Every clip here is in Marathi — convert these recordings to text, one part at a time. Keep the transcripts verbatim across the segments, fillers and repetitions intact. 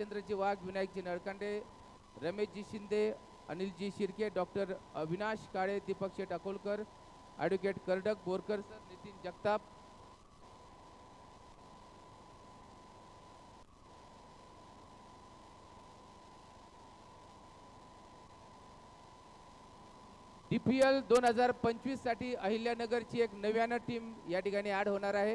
चंद्रजी Wagh, Vinayakji Nalkande, Rameshji Shinde, Anilji Shirke, doctor Avinash Kale, Deepak Sheth Akolkar, advocate Kardak Borkar sir, Nitin Jagtap, D P L दोन हजार पंचवीस साठी अहिल्यानगरची एक नव्यानं टीम या ठिकाणी ऍड होणार आहे.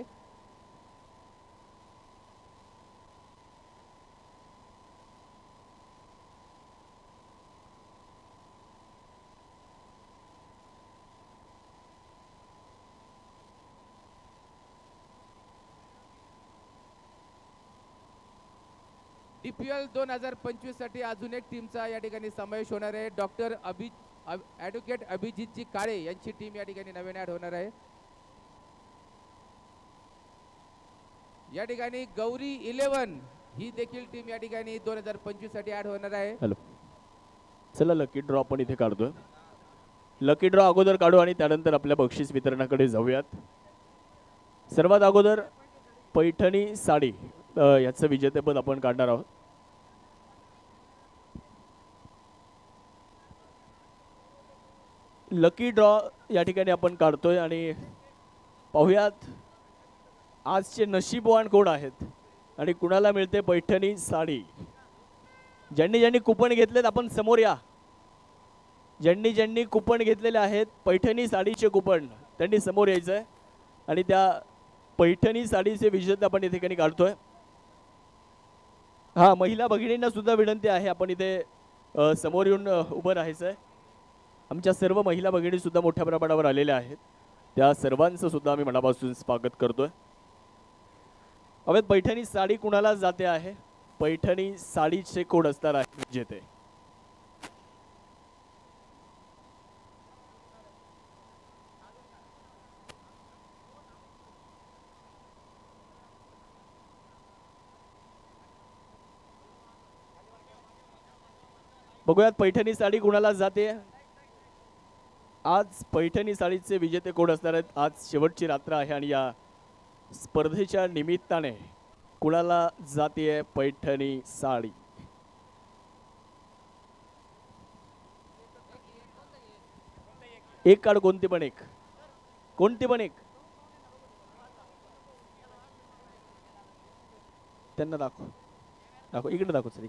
डी पी एल दोन हजार पंचवीस साठी अजून एक टीमचा या ठिकाणी समावेश होणार आहे. डॉक्टर अभि ॲडव्होकेट अभिजितजी काळे यांची टीम या ठिकाणी नवीन ऍड होणार आहे. या ठिकाणी गौरी इलेव्हन ही देखील टीम या ठिकाणी दोन हजार पंचवीस साठी ऍड होणार आहे. हॅलो, चला लकी ड्रॉ आपण इथे काढतोय. लकी ड्रॉ अगोदर काढू आणि त्यानंतर आपल्या बक्षीस वितरणाकडे जाऊयात. सर्वात अगोदर पैठणी साडी याचं विजेतेपद आपण काढणार आहोत. लकी ड्रॉ या ठिकाणी आपण काढतोय आणि पाहूयात आजचे नशीबवान कोण आहेत आणि कुणाला मिळते पैठणी साडी. ज्यांनी ज्यांनी कुपन घेतलेत आपण समोर या. ज्यांनी ज्यांनी कुपन घेतलेले आहेत पैठणी साडीचे कुपन त्यांनी समोर यायचं आहे आणि त्या पैठणी साडीचे विजेते आपण इथे ठिकाणी काढतोय. हा, महिला भगिनींना सुद्धा विनंती आहे आपण इथे समोर येऊन उभं राहायचं आहे. आमच्या सर्व महिला भगिनी सुद्धा मोठ्या प्रमाणावर आलेल्या आहेत. त्या सर्वांचं सुद्धा आम्ही मनापासून स्वागत करतोय. अवेत पैठणी साडी कुणाला जाते आहे. पैठणी साडीचे कोड असणार आहे विजेते. बघूयात पैठणी साडी कुणाला जाते. आज पैठणी साडीचे विजेते कोण असणार आहेत. आज शेवटची रात्र आहे आणि या स्पर्धेच्या निमित्ताने कुणाला जाते पैठणी साडी. एक काढ, कोणती पण एक, कोणती पण एक. त्यांना दाखव दाखव इकडे दाखव सर.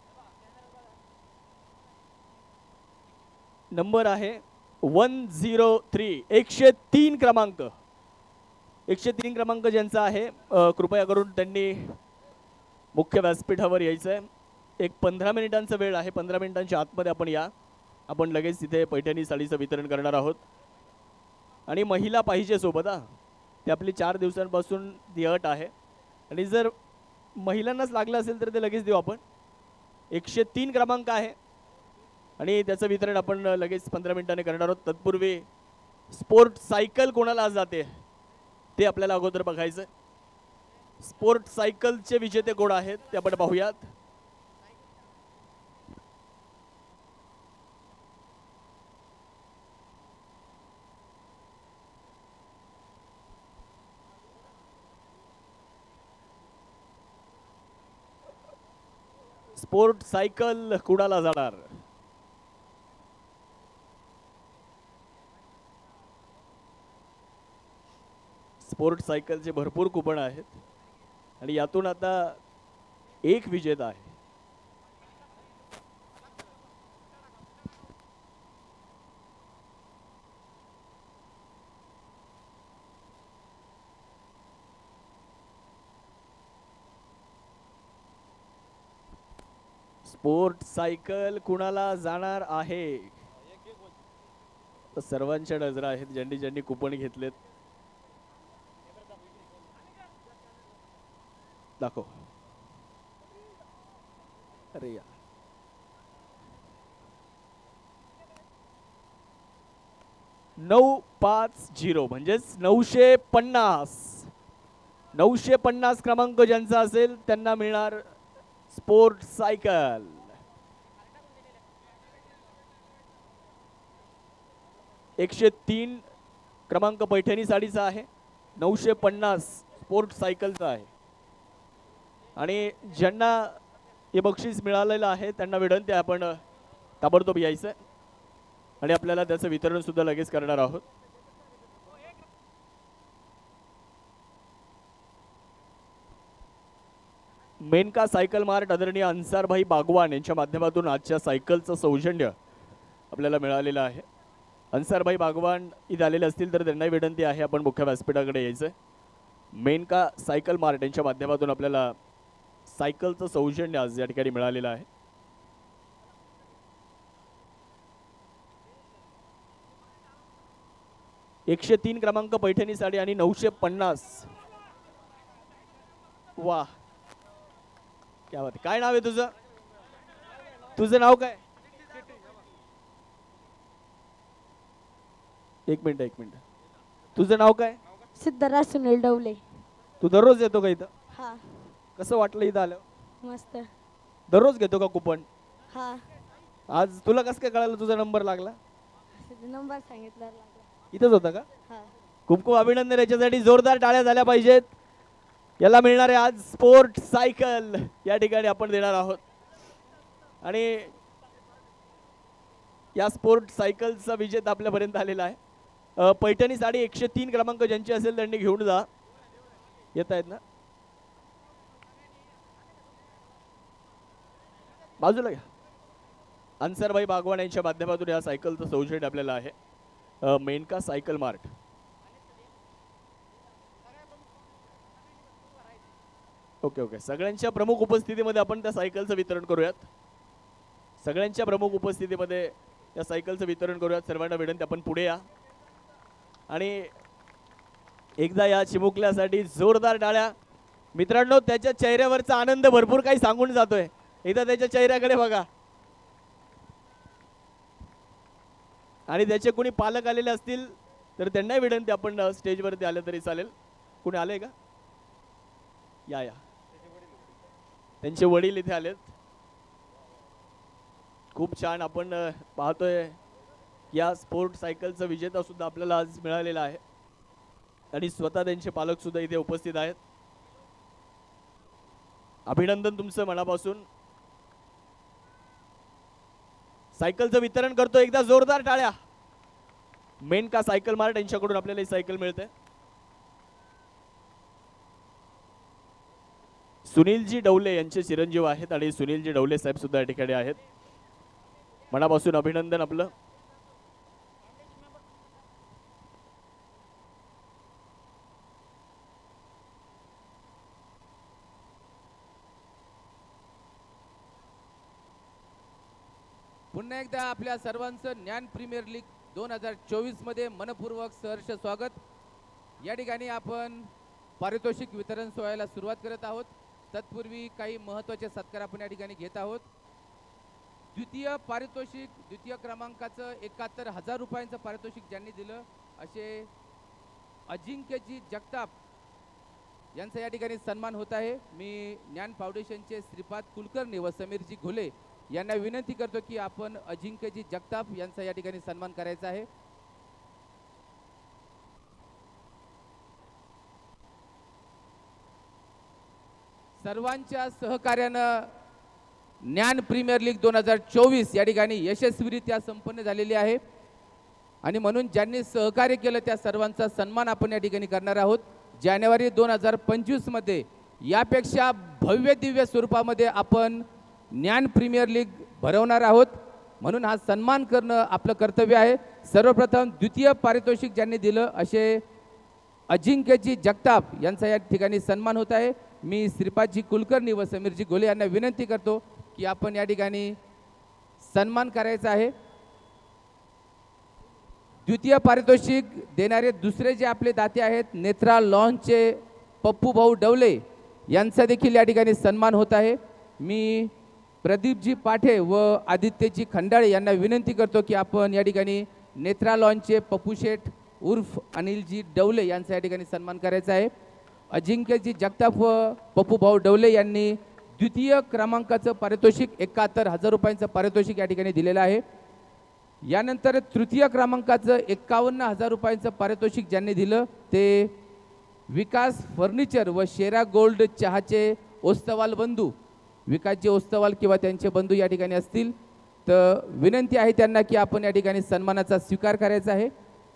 नंबर आहे वन झिरो थ्री, एकशे तीन क्रमांक. एकशे तीन क्रमांक ज्यांचा आहे कृपया करून त्यांनी मुख्य व्यासपीठावर यायचं आहे. एक पंधरा मिनिटांचा वेळ आहे. पंधरा मिनिटांच्या आतमध्ये आपण या. आपण लगेच तिथे पैठणी साडीचं वितरण करणार आहोत आणि महिला पाहिजे सोबत. हा, ते आपली चार दिवसांपासून ती अट आहे आणि जर महिलांनाच लागलं असेल तर ते लगेच देऊ आपण. एकशे तीन क्रमांक आहे आणि त्याचं वितरण आपण लगेच पंधरा मिनिटांनी करणार आहोत. तत्पूर्वी स्पोर्ट सायकल कोणाला जाते ते आपल्याला अगोदर बघायचं. स्पोर्ट सायकलचे विजेते कोण आहेत ते आपण पाहूयात. स्पोर्ट सायकल कुणाला जाणार. स्पोर्ट सायकलचे भरपूर कुपन आहेत आणि यातून आता एक विजेता आहे. स्पोर्ट सायकल कुणाला जाणार आहे. सर्वांच्या नजरा आहेत ज्यांनी ज्यांनी कुपन घेतलेत. दाखव. अरे या, नऊ पाच झिरो म्हणजेच नऊशे पन्नास. नऊशे पन्नास क्रमांक ज्यांचा असेल त्यांना मिळणार स्पोर्ट सायकल. एकशे तीन क्रमांक पैठणी साडीचा आहे. नऊशे पन्नास स्पोर्ट सायकलचा आहे आणि ज्यांना हे बक्षीस मिळालेलं आहे त्यांना विनंती आहे आपण ताबडतोब यायचं आहे आणि आपल्याला त्याचं वितरण सुद्धा लगेच करणार आहोत. मेनका सायकल मार्ट आदरणीय अन्सारभाई बागवान यांच्या माध्यमातून आजच्या सायकलचं सौजन्य आपल्याला मिळालेलं आहे. अन्सारभाई बागवान इथे आलेले असतील तर त्यांनाही विनंती आहे आपण मुख्य व्यासपीठाकडे यायचं आहे. मेनका सायकल मार्ट यांच्या माध्यमातून आपल्याला सायकलचं सौजन्य आज या ठिकाणी मिळालेलं आहे. एकशे तीन क्रमांक पैठणी साडी आणि नऊशे पन्नास. वा क्या बात. काय नाव आहे तुझं? तुझं नाव काय? एक मिनिट एक मिनिट तुझं नाव काय? सिद्धराज सुनील डवले. तू दररोज येतो का इथं? हा. कसं वाटलं इथं आलं? मस्त. दररोज घेतो का कुपन? हा. आज तुला कसं काय कळालं तुझा नंबर लागला? नंबर सांगितला लागला. इथंच होता का? हा. खूप खूप अभिनंदन. याच्यासाठी जोरदार टाळ्या झाल्या पाहिजेत. याला मिळणारे आज स्पोर्ट सायकल या ठिकाणी आपण देणार आहोत आणि या स्पोर्ट सायकलचा विजेता आपल्यापर्यंत आलेला आहे. पैठणी साडी एकशे तीन क्रमांक ज्यांची असेल त्यांनी घेऊन जा. येत आहेत ना? बाजूला घ्या. अन्सारभाई बागवान यांच्या माध्यमातून या सायकलचं सौजन्य आपल्याला आहे. Menaka cycle mart. Okay okay सगळ्यांच्या प्रमुख उपस्थितीमध्ये आपण त्या सायकलचं वितरण करूयात. सगळ्यांच्या प्रमुख उपस्थितीमध्ये त्या सायकलचं वितरण करूयात. सर्वांना विनंती आपण पुढे या आणि एकदा या चिमुकल्यासाठी जोरदार टाळ्या. मित्रांनो त्याच्या चेहऱ्यावरचा आनंद भरपूर काही सांगून जातोय. एकदा त्याच्या चेहऱ्याकडे बघा आणि त्याचे कोणी पालक आलेले असतील तर त्यांनाही विनंती आपण स्टेजवरती आले तरी चालेल. कोणी आलंय का? या या त्यांचे वडील इथे आलेत. खूप छान. आपण पाहतोय या स्पोर्ट सायकलचा विजेता सुद्धा आपल्याला आज मिळालेला आहे आणि स्वतः त्यांचे पालक सुद्धा इथे उपस्थित आहेत. अभिनंदन तुमचं मनापासून. सायकलचं वितरण करतो. एकदा जोरदार टाळ्या. मेनका सायकल मार्ट यांच्याकडून आपल्याला ही सायकल मिळते. सुनीलजी डवले यांचे चिरंजीव आहेत आणि सुनीलजी डवले साहेब सुद्धा या ठिकाणी आहेत. मनापासून अभिनंदन आपलं. पुन्हा एकदा आपल्या सर्वांचं ज्ञान प्रीमियर लीग दोन हजार चोवीस मध्ये मनपूर्वक सहर्ष स्वागत. या ठिकाणी आपण पारितोषिक वितरण सोहळ्याला सुरुवात करत आहोत. तत्पूर्वी काही महत्त्वाचे सत्कार आपण या ठिकाणी घेत आहोत. द्वितीय पारितोषिक द्वितीय क्रमांकाचं एकाहत्तर हजार रुपयांचं पारितोषिक ज्यांनी दिलं असे अजिंक्यजी जगताप यांचा या ठिकाणी सन्मान होत आहे. मी ज्ञान फाउंडेशनचे श्रीपाद कुलकर्णी व समीरजी घोले यांना विनंती करतो की आपण अजिंक्यजी जगताप यांचा या ठिकाणी सन्मान करायचा आहे. सर्वांच्या सहकार्यानं ज्ञान प्रीमियर लीग दोन हजार चोवीस या ठिकाणी यशस्वीरित्या संपन्न झालेली आहे आणि म्हणून ज्यांनी सहकार्य केलं त्या सर्वांचा सन्मान आपण या ठिकाणी करणार आहोत. जानेवारी दोन हजार पंचवीस मध्ये यापेक्षा भव्य दिव्य स्वरूपामध्ये आपण ज्ञान प्रीमियर लीग भरवणार आहोत म्हणून हा सन्मान करणं आपलं कर्तव्य आहे. सर्वप्रथम द्वितीय पारितोषिक ज्यांनी दिलं असे अजिंक्यजी जगताप यांचा या ठिकाणी सन्मान होत आहे. मी श्रीपादजी कुलकर्णी व समीरजी घोले यांना विनंती करतो की आपण या ठिकाणी सन्मान करायचा आहे. द्वितीय पारितोषिक देणारे दुसरे जे आपले दाते आहेत नेत्रा लॉन्चचे पप्पू भाऊ डवले यांचा देखील या ठिकाणी सन्मान होत आहे. मी प्रदीपजी पाठे व आदित्यजी खंडाळे यांना विनंती करतो की आपण या ठिकाणी नेत्रा लॉन्चचे पप्पू शेठ उर्फ अनिलजी डवले यांचा या ठिकाणी सन्मान करायचा आहे. अजिंक्यजी जगताप व पप्पू भाऊ डवले यांनी द्वितीय क्रमांकाचं पारितोषिक एकाहत्तर हजार रुपयांचं पारितोषिक या ठिकाणी दिलेलं आहे. यानंतर तृतीय क्रमांकाचं एक्कावन्न हजार रुपयांचं पारितोषिक ज्यांनी दिलं ते विकास फर्निचर व शेरा गोल्ड चहाचे ओस्तवाल बंधू विकासजी ओस्तवाल किंवा त्यांचे बंधू या ठिकाणी असतील तर विनंती आहे त्यांना की आपण या ठिकाणी सन्मानाचा स्वीकार करायचा आहे.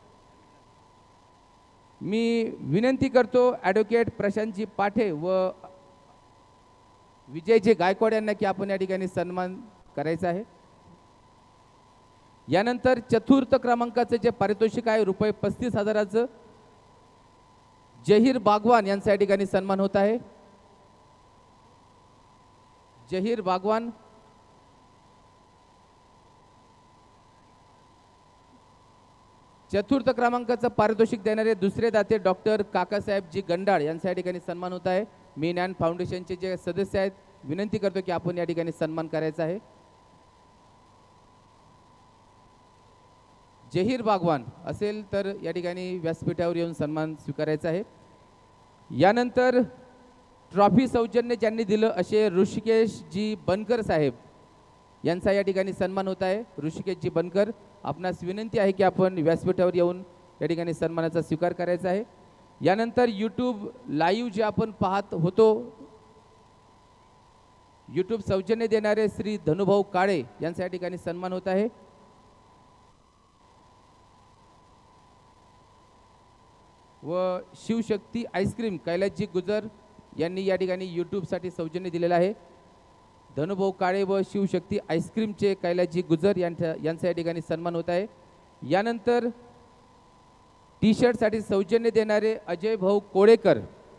मी विनंती करतो ॲडव्होकेट प्रशांतजी पाठे व विजयजी गायकवाड यांना की आपण या ठिकाणी सन्मान करायचा आहे. यानंतर चतुर्थ क्रमांकाचं जे पारितोषिक आहे रुपये पस्तीस हजाराचं जहीर बागवान यांचा या ठिकाणी सन्मान होत आहे. जहीर बागवान चतुर्थ क्रमांकाचं पारितोषिक देणारे दुसरे दाते डॉक्टर काकासाहेबजी गंडाळ यांचा या ठिकाणी सन्मान होत आहे. मी ज्ञान फाउंडेशनचे जे सदस्य आहेत विनंती करतो की आपण या ठिकाणी सन्मान करायचा आहे. जहीर बागवान असेल तर या ठिकाणी व्यासपीठावर येऊन सन्मान स्वीकारायचा आहे. यानंतर ट्रॉफी सौजन्य ज्यांनी दिलं असे ऋषिकेशजी बनकर साहेब यांचा या ठिकाणी सन्मान होत आहे. ऋषिकेशजी बनकर आपणास विनंती आहे की आपण व्यासपीठावर येऊन या ठिकाणी सन्मानाचा स्वीकार करायचा आहे. यानंतर यूट्यूब लाईव्ह जे आपण पाहत होतो यूट्यूब सौजन्य देणारे श्री धनुभाऊ काळे यांचा या ठिकाणी सन्मान होत आहे. व शिवशक्ती आईस्क्रीम कैलासजी गुजर यांनी या ठिकाणी यूट्यूबसाठी सौजन्य दिलेलं आहे. धनुभाऊ काळे व शिवशक्ती आईस्क्रीमचे कैलासजी गुजर यांचा यांचा या ठिकाणी सन्मान होत आहे. यानंतर टी शर्टसाठी सौजन्य देणारे अजय भाऊ कोळेकर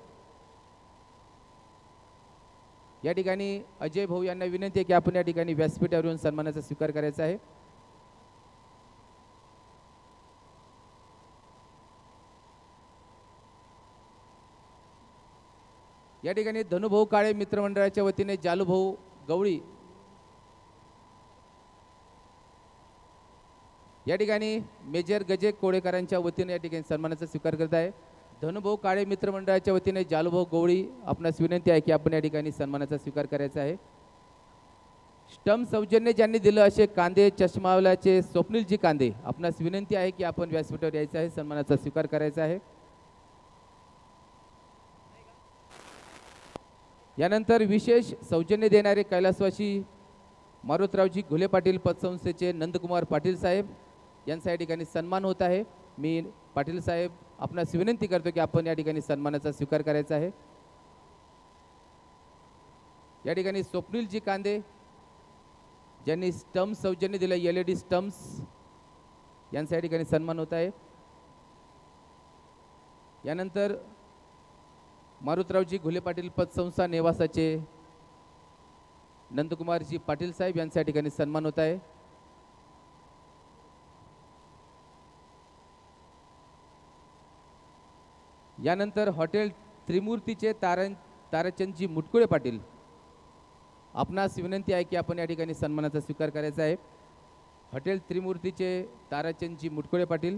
या ठिकाणी अजय भाऊ यांना विनंती आहे की आपण या ठिकाणी व्यासपीठावर येऊन सन्मानाचा स्वीकार करायचा आहे. या ठिकाणी धनुभाऊ काळे मित्रमंडळाच्या वतीने जालूभाऊ गवळी या ठिकाणी मेजर गजे कोळेकरांच्या वतीने या ठिकाणी सन्मानाचा स्वीकार करत आहे. धनुभाऊ काळे मित्रमंडळाच्या वतीने जालूभाऊ गवळी आपणास विनंती आहे की आपण या ठिकाणी सन्मानाचा स्वीकार करायचा आहे. स्टंप सौजन्य ज्यांनी दिलं असे कांदे चष्मावाल्याचे स्वप्नीलजी कांदे आपणास विनंती आहे की आपण व्यासपीठावर यायचं आहे सन्मानाचा स्वीकार करायचा आहे. यानंतर विशेष सौजन्य देणारे कैलासवासी मारुतरावजी घुले पाटील पतसंस्थेचे नंदकुमार पाटील साहेब यांचा या ठिकाणी सन्मान होत आहे. मी पाटील साहेब आपणास विनंती करतो की आपण या ठिकाणी सन्मानाचा स्वीकार करायचा आहे. या ठिकाणी स्वप्नीलजी कांदे ज्यांनी स्टम्प सौजन्य दिलं एल ई डी स्टम्प्स यांचा या ठिकाणी सन्मान होत आहे. यानंतर मारुतरावजी घुले पाटील पतसंस्था नेवासाचे नंदकुमारजी पाटील साहेब यांच्या ठिकाणी सन्मान होत आहे. यानंतर हॉटेल त्रिमूर्तीचे तारण ताराचंदजी मुटकुळे पाटील आपणास विनंती आहे की आपण या ठिकाणी सन्मानाचा स्वीकार करायचा आहे. हॉटेल त्रिमूर्तीचे ताराचंदजी मुटकुळे पाटील.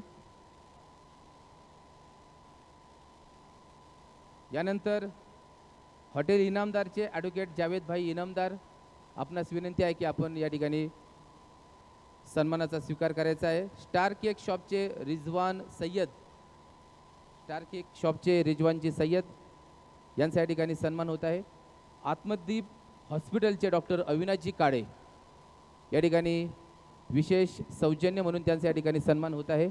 यानंतर हॉटेल इनामदारचे ॲडव्होकेट जावेद भाई इनामदार आपणास विनंती आहे की आपण या ठिकाणी सन्मानाचा स्वीकार करायचा आहे. स्टार केक शॉपचे रिजवान सय्यद स्टार केक शॉपचे रिजवानजी सय्यद यांचा या ठिकाणी सन्मान होत आहे. आत्मदीप हॉस्पिटलचे डॉक्टर अविनाशजी काळे या ठिकाणी विशेष सौजन्य म्हणून त्यांचा या ठिकाणी सन्मान होत आहे.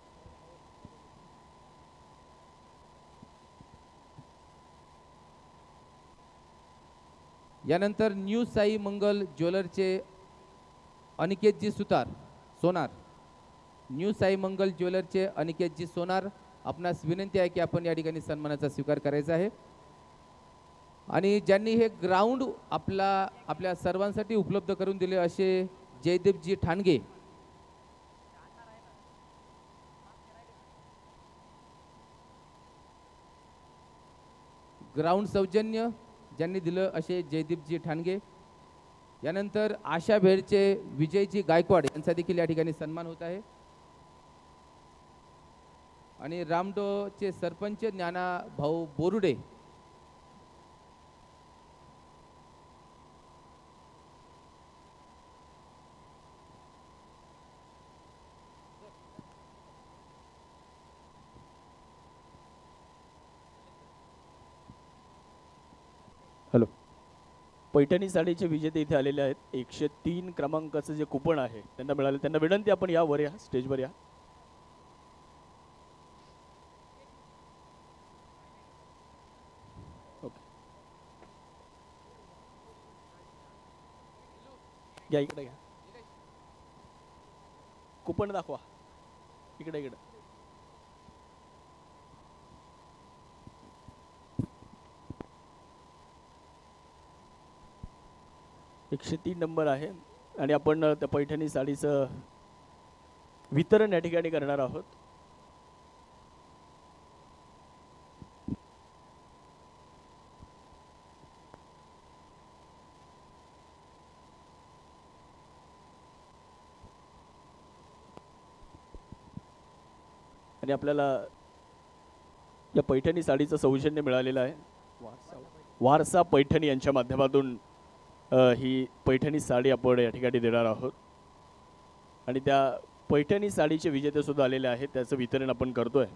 यानंतर न्यू साई मंगल ज्वेलरचे अनिकेतजी सुतार सोनार न्यू साई मंगल ज्वेलरचे अनिकेतजी सोनार आपणास विनंती आहे की आपण या ठिकाणी सन्मानाचा स्वीकार करायचा आहे. आणि ज्यांनी हे ग्राउंड आपला आपल्या सर्वांसाठी उपलब्ध करून दिले असे जयदीपजी ठाणगे ग्राउंड सौजन्य ज्यांनी दिलं असे जयदीपजी ठाणगे. यानंतर आशा भेडचे विजयजी गायकवाड यांचा देखील या ठिकाणी सन्मान होत आहे. आणि रामडोचे सरपंच ज्ञाना भाऊ बोरुडे हॅलो पैठणी साडीचे विजेते इथे आलेले आहेत. एकशे तीन क्रमांकाचं जे कुपन आहे त्यांना मिळाले. त्यांना विनंती आपण या वर या, स्टेजवर या. ओके, घ्या इकडे घ्या. कुपन दाखवा. इकडे इकडे. एकशे तीन नंबर आहे आणि आपण त्या पैठणी साडीचं वितरण या ठिकाणी करणार आहोत. आणि आपल्याला या पैठणी साडीचं सौजन्य मिळालेलं आहे. वारसा पैठणी यांच्या माध्यमातून ही पैठणी साडी आपण या ठिकाणी देणार आहोत आणि त्या पैठणी साडीचे विजेते सुद्धा आलेले आहेत. त्याचं वितरण आपण करतोय.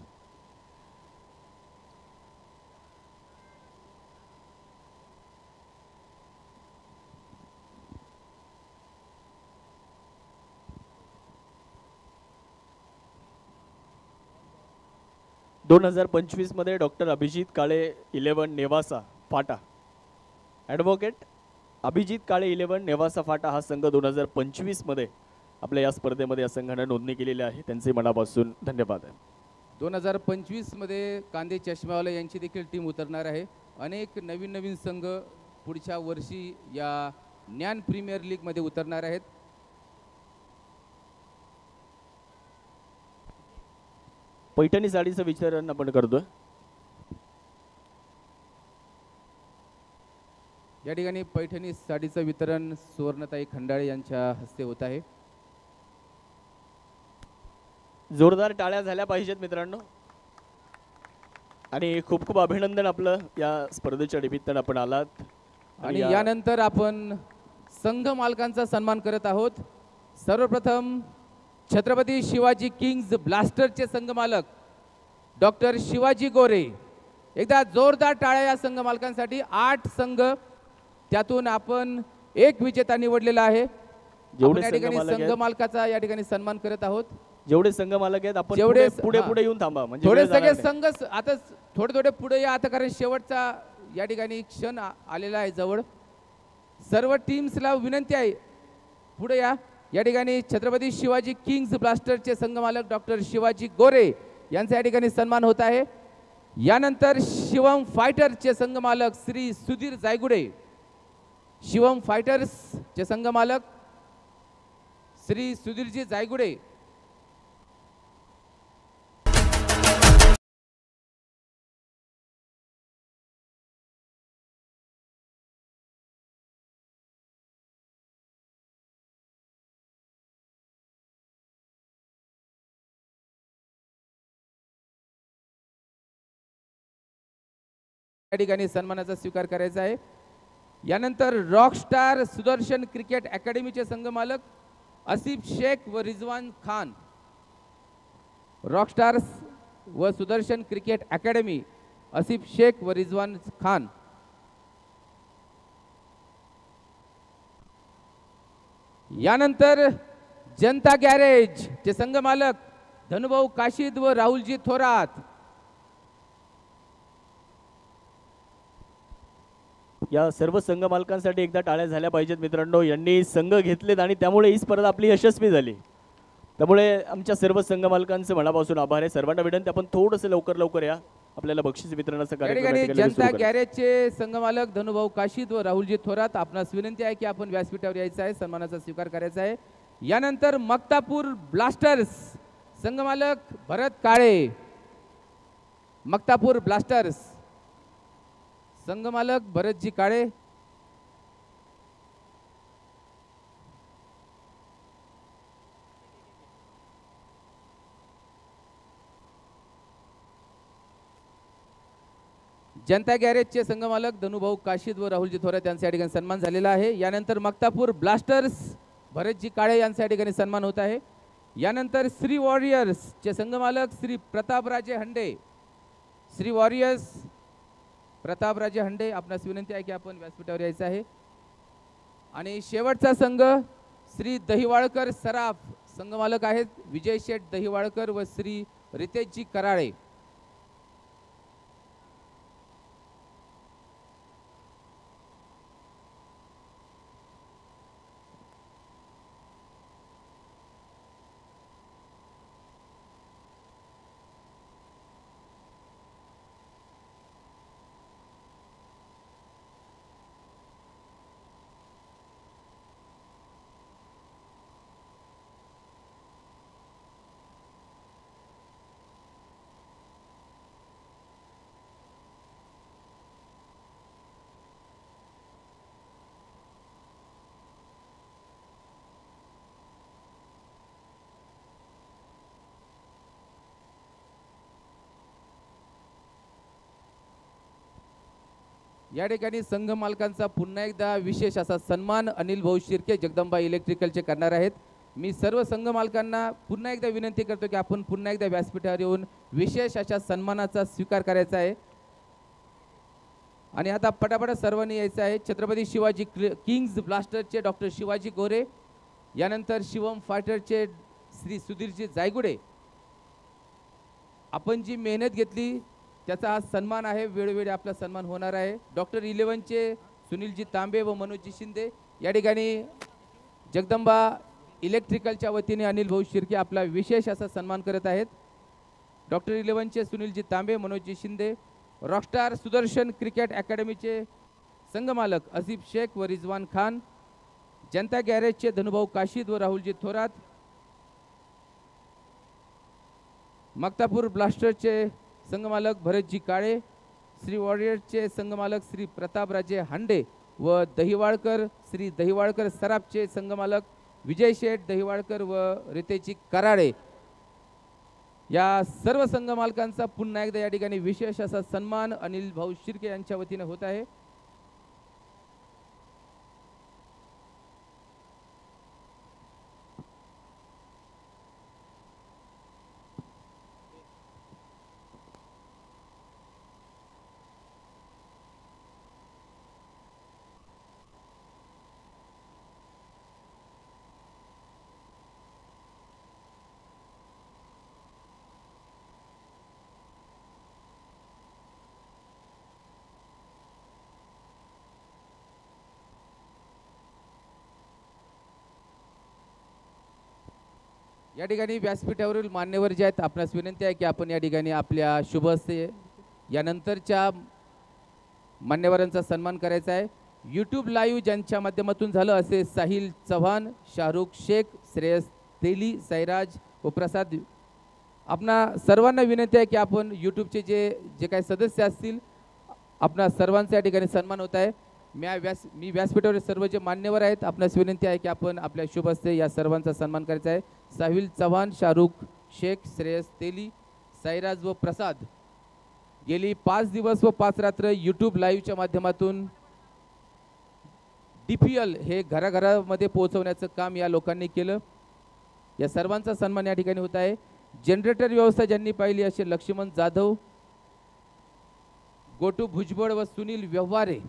दोन हजार पंचवीस मध्ये doctor Abhijit Kale eleven Nevasa Phata, advocate Abhijit Kale eleven Nevasa Phata हा संघ दोन हजार पंचवीस मध्ये आपल्या या स्पर्धेमध्ये या संघाने नोंदणी केलेली आहे. त्यांचे मनापासून धन्यवाद आहे. दोन हजार पंचवीस मध्ये कांदे चष्मेवाला यांची देखील टीम उतरणार आहे. अनेक नवीन नवीन संघ पुढच्या वर्षी या ज्ञान प्रीमियर लीग मध्ये उतरणार आहेत. पैठणी साडीचं वितरण आपण करतोय. या ठिकाणी पैठणी साडीचं वितरण सुवर्णताई खंडाळे यांच्या हस्ते होत आहे. जोरदार टाळ्या झाल्या पाहिजेत मित्रांनो. आणि खूप खूप अभिनंदन आपलं या स्पर्धेच्या निमित्तानं आपण आलात. आणि यानंतर आपण संघ मालकांचा सन्मान करत आहोत. सर्वप्रथम छत्रपती शिवाजी किंग्ज ब्लास्टरचे संघ मालक डॉक्टर शिवाजी गोरे. एकदा जोरदार टाळ्या या संघ मालकांसाठी. आठ संघ, त्यातून आपण एक विजेता निवडलेला आहे. जेवढे या ठिकाणी संघ मालकाचा या ठिकाणी सन्मान करत आहोत. जेवढे संघ मालक आहेत आपण जेवढे पुढे पुढे येऊन थांबा. म्हणजे थोडे सगळे संघ आता थोडे थोडे पुढे या आता, कारण शेवटचा या ठिकाणी क्षण आलेला आहे जवळ. सर्व टीम्सला विनंती आहे पुढे या. या ठिकाणी छत्रपती शिवाजी किंग्ज ब्लास्टरचे संघ मालक डॉक्टर शिवाजी गोरे यांचा या ठिकाणी सन्मान होत आहे. यानंतर शिवम फायटरचे संघ मालक श्री सुधीर जायगुडे. शिवम फायटर्सचे संघ मालक श्री सुधीरजी जायगुडे. या ठिकाणी सन्मानाचा स्वीकार करायचा आहे. यानंतर रॉकस्टार सुदर्शन क्रिकेट अकॅडमीचे संघ मालक आसिफ शेख व रिजवान खान. रॉकस्टार व सुदर्शन क्रिकेट अकॅडमी, आसिफ शेख व रिजवान खान. यानंतर जनता गॅरेज चे संघ मालक धनुभाऊ काशीद व राहुलजी थोरात. या सर्व संघ मालकांसाठी एकदा टाळ्या झाल्या पाहिजेत मित्रांनो. यांनी संघ घेतलेत आणि त्यामुळे ही स्पर्धा आपली यशस्वी झाली. त्यामुळे आमच्या सर्व संघ मालकांचे मनापासून आभार आहे. सर्वांना विनंती आपण थोडंसं लवकर लवकर या. आपल्याला बक्षीस वितरणाचा कार्यक्रम. जनता गॅरेजचे संघ मालक धनुभाऊ काशीद व राहुलजी थोरात, आपणास विनंती आहे की आपण व्यासपीठावर यायचं आहे, सन्मानाचा स्वीकार करायचा आहे. यानंतर मक्तापूर ब्लास्टर्स संघ मालक भरत काळे. मक्तापूर ब्लास्टर्स संघ मालक भरतजी काळे. जनता गॅरेजचे संघ मालक धनुभाऊ काशीद व राहुलजी थोरात यांचा या ठिकाणी सन्मान झालेला आहे. यानंतर मक्तापूर ब्लास्टर्स भरतजी काळे यांचा या ठिकाणी सन्मान होत आहे. यानंतर श्री वॉरियर्स चे संघ मालक श्री प्रतापराजे हंडे. श्री वॉरियर्स प्रतापराजे हंडे, आपणास विनंती आहे की आपण व्यासपीठावर यायचं आहे. आणि शेवटचा संघ श्री दहिवाळकर सराफ संघमालक आहेत विजय शेठ दहिवाळकर व श्री रितेशजी कराळे. या ठिकाणी संघ मालकांचा पुन्हा एकदा विशेष असा सन्मान अनिल भाऊ शिर्के जगदंबा इलेक्ट्रिकलचे करणार आहेत. मी सर्व संघ मालकांना पुन्हा एकदा विनंती करतो की आपण पुन्हा एकदा व्यासपीठावर येऊन विशेष अशा सन्मानाचा स्वीकार करायचा आहे. आणि आता पटापट सर्वांनी यायचं आहे. छत्रपती शिवाजी किंग्स ब्लास्टरचे डॉक्टर शिवाजी गोरे, यानंतर शिवम फायटरचे श्री सुधीरजी जायगुडे. आपण जी मेहनत घेतली त्याचा हा सन्मान आहे. वेळोवेळी आपला सन्मान होणार आहे. डॉक्टर इलेव्हनचे सुनीलजी तांबे व मनोजजी शिंदे या ठिकाणी जगदंबा इलेक्ट्रिकलच्या वतीने अनिल भाऊ शिर्के आपला विशेष असा सन्मान करत आहेत. डॉक्टर इलेव्हनचे सुनीलजी तांबे, मनोजजी शिंदे, रॉकस्टार सुदर्शन क्रिकेट अकॅडमीचे संघमालक असिफ शेख व रिजवान खान, जनता गॅरेजचे धनुभाऊ काशीद व राहुलजी थोरात, मक्तापूर ब्लास्टरचे संघमालक भरतजी काळे, श्री वॉरियरचे संघमालक श्री प्रतापराजे हांडे व दहिवाळकर श्री दहिवाळकर सराफचे संघमालक विजय शेठ दहिवाळकर व रितेशजी कराळे या सर्व संघ मालकांचा पुन्हा एकदा या ठिकाणी विशेष असा सन्मान अनिल भाऊ शिर्के यांच्या वतीने होत आहे. या ठिकाणी व्यासपीठावरील मान्यवर जे आहेत आपणास विनंती आहे की आपण या ठिकाणी आपल्या शुभ हस्ते यानंतरच्या मान्यवरांचा सन्मान करायचा आहे. यूट्यूब लाईव्ह ज्यांच्या माध्यमातून झालं असे साहिल चव्हाण, शाहरुख शेख, श्रेयस तेली, साईराज व प्रसाद. आपणा सर्वांना विनंती आहे की आपण यूट्यूबचे जे जे काही सदस्य असतील आपणा सर्वांचा या ठिकाणी सन्मान होत आहे. मी व्यास मी व्यासपीठावर सर्व जे मान्यवर आहेत आपणास विनंती आहे की आपण आपल्या शुभ हस्ते या सर्वांचा सन्मान करायचा आहे. साहिल चव्हाण, शाहरुख शेख, श्रेयस तेली, साईराज व प्रसाद गेली पाच दिवस व पाच रात्र यूट्यूब लाईव्हच्या माध्यमातून डी पी एल हे घराघरामध्ये पोहोचवण्याचं काम या लोकांनी केलं. या सर्वांचा सन्मान या ठिकाणी होत आहे. जनरेटर व्यवस्था ज्यांनी पाहिली असे लक्ष्मण जाधव, गोटू भुजबळ व सुनील व्यवहारे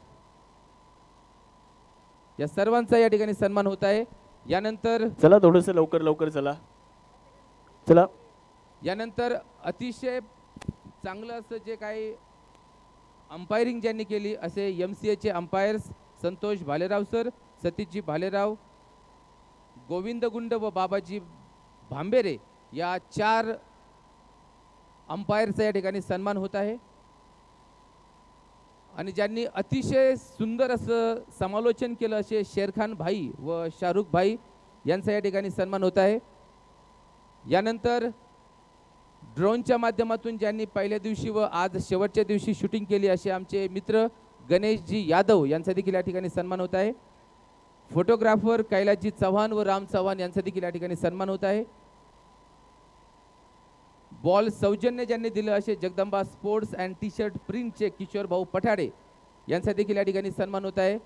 या सर्वांचा या ठिकाणी सन्मान होत आहे. यानंतर चला थोडस लवकर लवकर चला चला यानंतर अतिशय चांगलं असं जे काही अंपायरिंग ज्यांनी केली असे एम सी एचे अंपायर्स संतोष भालेराव सर, सतीशजी भालेराव, गोविंद गुंड व बाबाजी भांबेरे या चार अंपायरचा या ठिकाणी सन्मान होत आहे. आणि ज्यांनी अतिशय सुंदर असं समालोचन केलं असे शेरखान भाई व शाहरुख भाई यांचा या ठिकाणी सन्मान होत आहे. यानंतर ड्रोनच्या माध्यमातून ज्यांनी पहिल्या दिवशी व आज शेवटच्या दिवशी शूटिंग केली असे आमचे मित्र गणेशजी यादव यांचा देखील या ठिकाणी सन्मान होत आहे. फोटोग्राफर कैलासजी चव्हाण व राम चव्हाण यांचा देखील या ठिकाणी सन्मान होत आहे. बॉल सौजन्य ज्यांनी दिलं असे Jagdamba sports and T shirt प्रिंटचे किशोर भाऊ पठाडे यांचा देखील या ठिकाणी सन्मान होत आहे.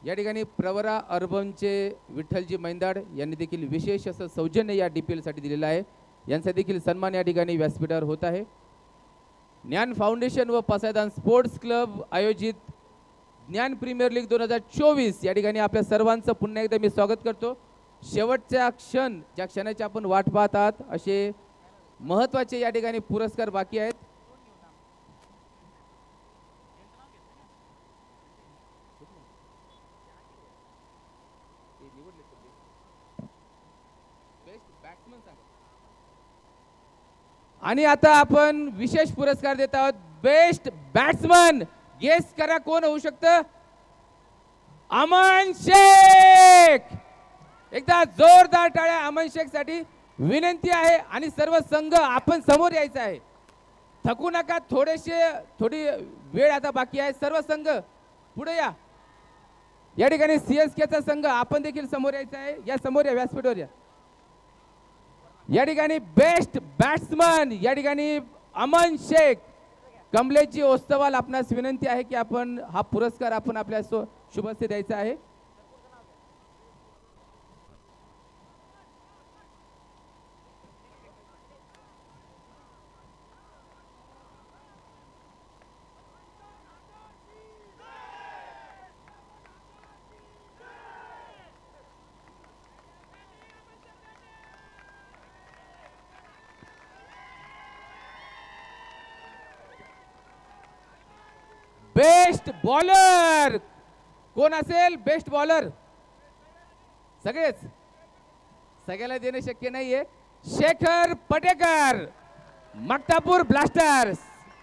या ठिकाणी प्रवरा अर्बनचे विठ्ठलजी मैंदाड यांनी देखील विशेष असं सौजन्य या डी पी एलसाठी दिलेलं आहे. यांचा देखील सन्मान या ठिकाणी व्यासपीठावर होत आहे. ज्ञान फाउंडेशन व पसायदान स्पोर्ट्स क्लब आयोजित ज्ञान प्रीमियर लीग दोन हजार चोवीस या ठिकाणी आपल्या सर्वांचं पुन्हा एकदा मी स्वागत करतो. शेवटच्या क्षण ज्या क्षणाची आपण वाट पाहत आहात असे महत्त्वाचे या ठिकाणी पुरस्कार बाकी आहेत. आणि आता आपण विशेष पुरस्कार देत आहोत. Best batsman. गेस करा कोण होऊ शकतं. अमन शेख. एकदा जोरदार टाळ्या अमन शेख साठी विनंती आहे. आणि सर्व संघ आपण समोर यायचं आहे. थकू नका. थोडेसे थोडी वेळ आता बाकी आहे. सर्व संघ पुढे या. या ठिकाणी सीएसकेचा संघ आपण देखील समोर यायचं आहे. या समोर या व्यासपीठावर या. या ठिकाणी बेस्ट बॅट्समन या ठिकाणी अमन शेख. कमलेशजी ओस्तवाल आपणास विनंती आहे की आपण हा पुरस्कार आपण आपल्या शुभ हस्ते द्यायचा आहे. बेस्ट बॉलर कोण असेल. बेस्ट बॉलर सगळेच सगळ्याला देणं शक्य नाहीये. शेखर पटेकर मक्तापूर ब्लास्टर्स.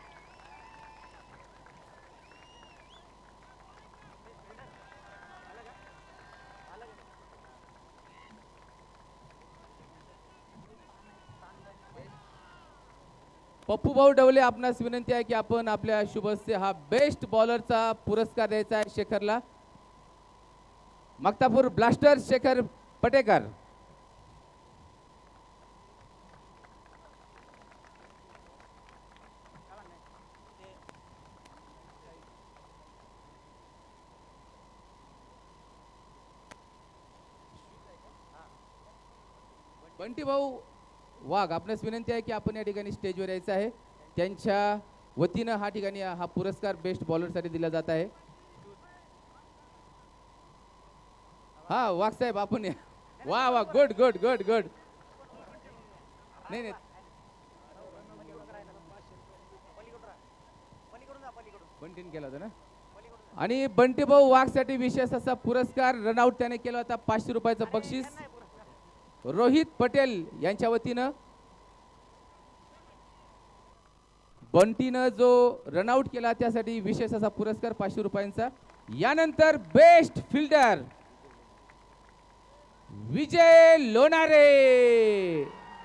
पप्पू भाऊ डवले आपणास विनंती आहे की आपण आपल्या शुभ हस्ते हा बेस्ट बॉलरचा पुरस्कार द्यायचा आहे शेखरला. मक्तापूर ब्लास्टर्स शेखर पटेकर. बंटी भाऊ वाघ आपणास विनंती आहे की आपण या ठिकाणी स्टेजवर यायचं आहे. त्यांच्या वतीनं हा ठिकाणी हा पुरस्कार बेस्ट बॉलरसाठी दिला जात आहे. हा वाघ साहेब आपण या. वा वा गुड गुड गुड गुड. नाही नाही बंटीन केला होता ना. आणि बंटी भाऊ वाघसाठी विशेष असा पुरस्कार रनआउट त्याने केला होता. पाचशे रुपयाचं बक्षीस रोहित पटेल यांच्या वतीनं. बंटीनं जो रनआउट केला त्यासाठी विशेष असा पुरस्कार पाचशे रुपयांचा. यानंतर best fielder Vijay Lonare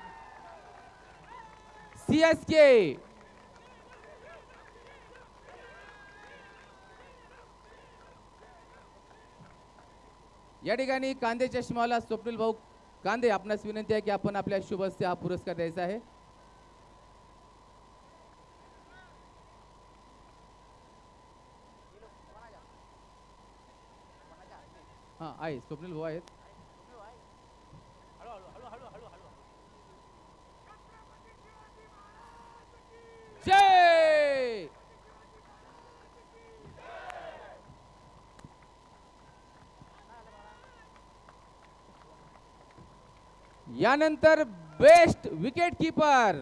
CSK. या ठिकाणी कांदे चष्माला स्वप्नील भाऊ कांदे आपणास विनंती आहे की आपण आपल्या शुभ हस्ते हा पुरस्कार द्यायचा आहे. हा आहे स्वप्नील भाऊ आहेत. जय. यानंतर best wicket keeper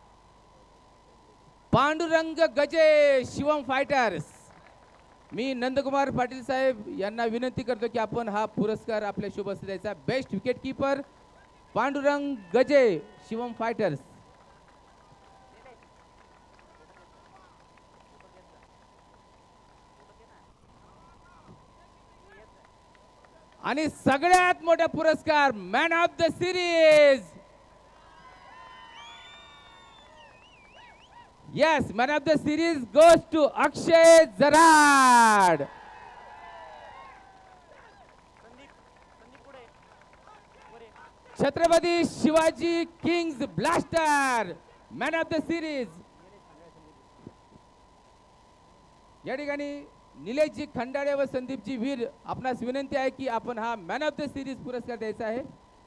Pandurang Gaje Shivam fighters. मी नंदकुमार पाटील साहेब यांना विनंती करतो की आपण हा पुरस्कार आपल्या शुभ हस्ते द्यायचा. Best wicket keeper Pandurang Gaje Shivam fighters. आणि सगळ्यात मोठा पुरस्कार man of the series. Yes man of the series goes to Akshay Jarad. Chhatrapati Shivaji kings blaster man of the series. या ठिकाणी निलेशजी खंडाळे व संदीपजी वीर, आपणास विनंती आहे की आपण हा मॅन ऑफ द सिरीज पुरस्कार द्यायचा आहे.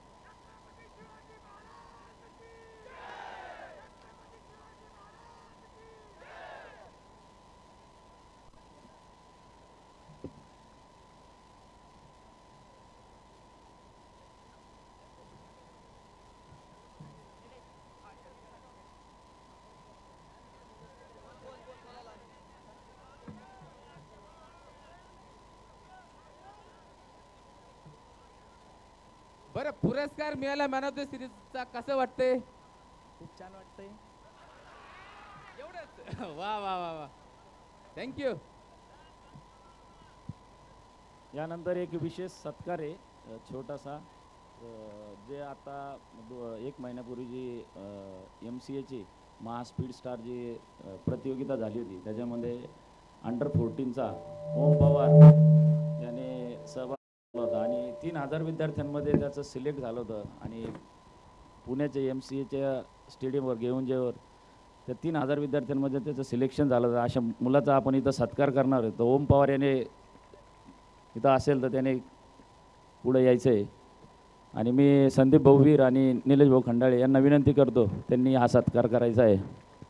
बरं, पुरस्कार मिळाला मॅन ऑफ द सिरीजचा, कसं वाटतंय? खूप छान वाटतंय. एवढंच? वा वा वा वा, थँक्यू. यानंतर एक विशेष सत्कार आहे अ, छोटासा अ, जे आता दो- एक महिन्यापूर्वी जी एम सी एची महास्पीड स्टार जी अ, प्रतियोगिता झाली होती त्याच्यामध्ये अंडर फोर्टीनचा ओम पवार याने सहभाग घेतला होता आणि तीन हजार विद्यार्थ्यांमध्ये त्याचं सिलेक्ट झालं होतं आणि पुण्याच्या एम सी एच्या स्टेडियमवर घेऊनजेवर त्या तीन हजार विद्यार्थ्यांमध्ये त्याचं सिलेक्शन झालं होतं. अशा मुलाचा आपण इथं सत्कार करणार आहे. तर ओम पवार याने इथं असेल तर त्याने पुढे यायचं आहे आणि मी संदीप भाऊवीर आणि निलेश भाऊ खंडाळे यांना विनंती करतो त्यांनी हा सत्कार करायचा आहे.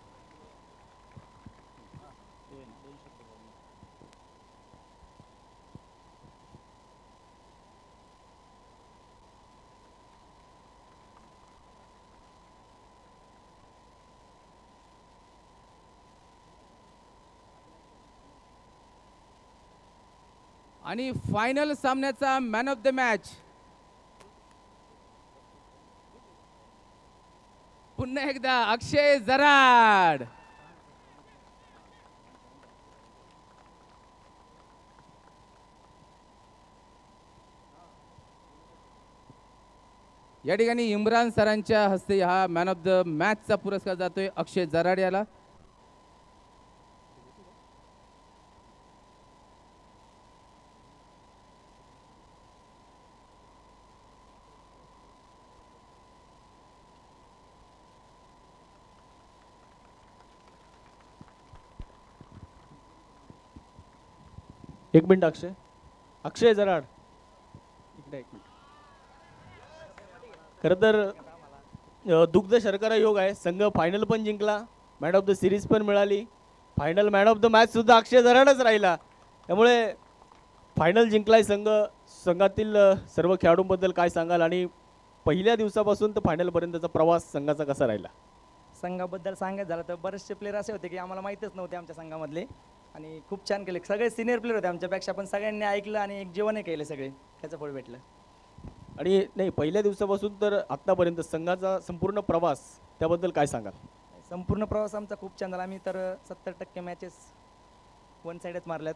आणि फायनल सामन्याचा मॅन ऑफ द मॅच पुन्हा एकदा अक्षय जराड. या ठिकाणी इम्रान सरांच्या हस्ते हा मॅन ऑफ द मॅचचा पुरस्कार जातोय अक्षय जराड याला. एक मिनिट अक्षय अक्षय जराड इकडे एक मिनिट. खरं तर अ, दुग्ध शर्करा योग आहे. संघ फायनल पण जिंकला, मॅन ऑफ द सिरीज पण मिळाली, final man of the match सुद्धा अक्षय जराडच राहिला. त्यामुळे फायनल जिंकलाय संघ. संघातील अ, सर्व खेळाडूंबद्दल काय सांगाल आणि पहिल्या दिवसापासून तर फायनलपर्यंतचा प्रवास संघाचा कसा राहिला? संघाबद्दल सांगायचं झालं तर बरेचसे प्लेयर असे होते की आम्हाला माहीतच नव्हते आमच्या संघामधले आणि खूप छान केले. सगळे सिनियर प्लेयर होते आमच्यापेक्षा, पण सगळ्यांनी ऐकलं आणि एक जीवनही केले सगळे, त्याचं फळ भेटलं. आणि नाही, पहिल्या दिवसापासून तर आत्तापर्यंत संघाचा संपूर्ण प्रवास त्याबद्दल काय सांगाल? संपूर्ण प्रवास आमचा खूप छान झाला. आम्ही तर सत्तर टक्के मॅचेस वन साईडच मारल्यात.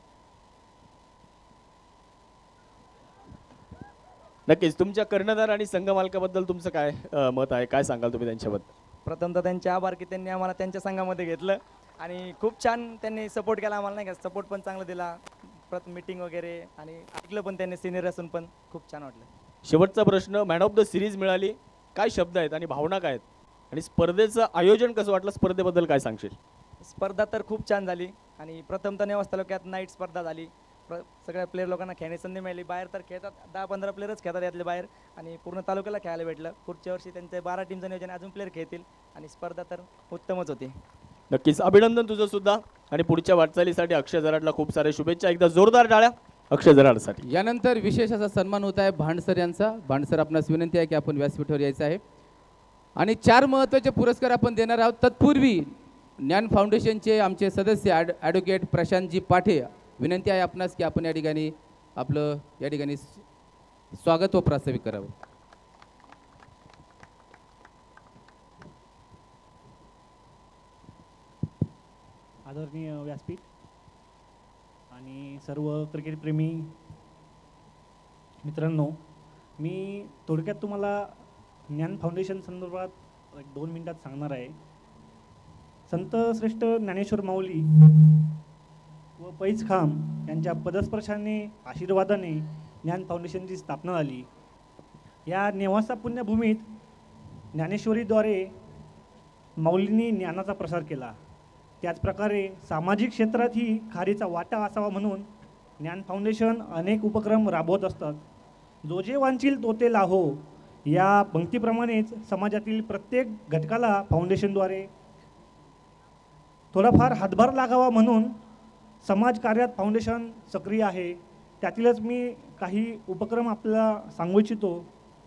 नक्कीच. तुमच्या कर्णधार आणि संघ मालकाबद्दल तुमचं काय अ, मत आहे, काय सांगाल तुम्ही त्यांच्याबद्दल? प्रथमतः त्यांचे आभार की त्यांनी आम्हाला त्यांच्या संघामध्ये घेतलं आणि खूप छान त्यांनी सपोर्ट केला आम्हाला, नाही का, सपोर्ट पण चांगला दिला, प्रथम मीटिंग वगैरे, आणि ऐकलं पण त्यांनी सिनियर असून पण खूप छान वाटलं. शेवटचा प्रश्न, मॅन ऑफ द सिरीज मिळाली, काय शब्द आहेत आणि भावना काय आहेत, आणि स्पर्धेचं आयोजन कसं वाटलं, स्पर्धेबद्दल काय सांगशील? स्पर्धा तर खूप छान झाली आणि प्रथमतः नेवासा तालुक्यात नाईट स्पर्धा झाली. प्र सगळ्या प्लेयर लोकांना खेळण्याची संधी मिळाली. बाहेर तर खेळतात, दहा पंधरा प्लेयरच खेळतात यातले बाहेर, आणि पूर्ण तालुक्याला खेळायला भेटलं. पुढच्या वर्षी त्यांचे बारा टीमचं नियोजन, अजून प्लेयर खेळतील आणि स्पर्धा तर उत्तमच होती. नक्कीच अभिनंदन तुझं सुद्धा, आणि पुढच्या वाटचालीसाठी अक्षय जराडला खूप साऱ्या शुभेच्छा. एकदा जोरदार टाळ्या अक्षय जराडसाठी. यानंतर विशेष असा सन्मान होत आहे भांडसर यांचा. भांडसर, आपणास विनंती आहे की आपण व्यासपीठावर यायचं आहे आणि चार महत्त्वाचे पुरस्कार आपण देणार आहोत. तत्पूर्वी ज्ञान फाउंडेशनचे आमचे सदस्य ॲड ॲडव्होकेट प्रशांतजी पाठे, विनंती आहे आपणास की आपण या ठिकाणी आपलं या ठिकाणी स्वागत व प्रास्ताविक करावं. आदरणीय व्यासपीठ आणि सर्व क्रिकेटप्रेमी मित्रांनो, मी थोडक्यात तुम्हाला ज्ञान फाउंडेशन संदर्भात एक दोन मिनिटात सांगणार आहे. संत श्रेष्ठ ज्ञानेश्वर माऊली व पैज खाम यांच्या पदस्पर्शाने, आशीर्वादाने ज्ञान फाउंडेशनची स्थापना झाली. या नेवासा पुण्यभूमीत ज्ञानेश्वरीद्वारे माऊलींनी ज्ञानाचा प्रसार केला. त्याचप्रकारे सामाजिक क्षेत्रातही खारीचा वाटा असावा म्हणून ज्ञान फाउंडेशन अनेक उपक्रम राबवत असतात. जो जे वांछील तो ते लाहो या पंक्तीप्रमाणेच समाजातील प्रत्येक घटकाला फाउंडेशनद्वारे थोडाफार हातभार लागावा म्हणून समाजकार्यात फाउंडेशन सक्रिय आहे. त्यातीलच मी काही उपक्रम आपल्याला सांगू इच्छितो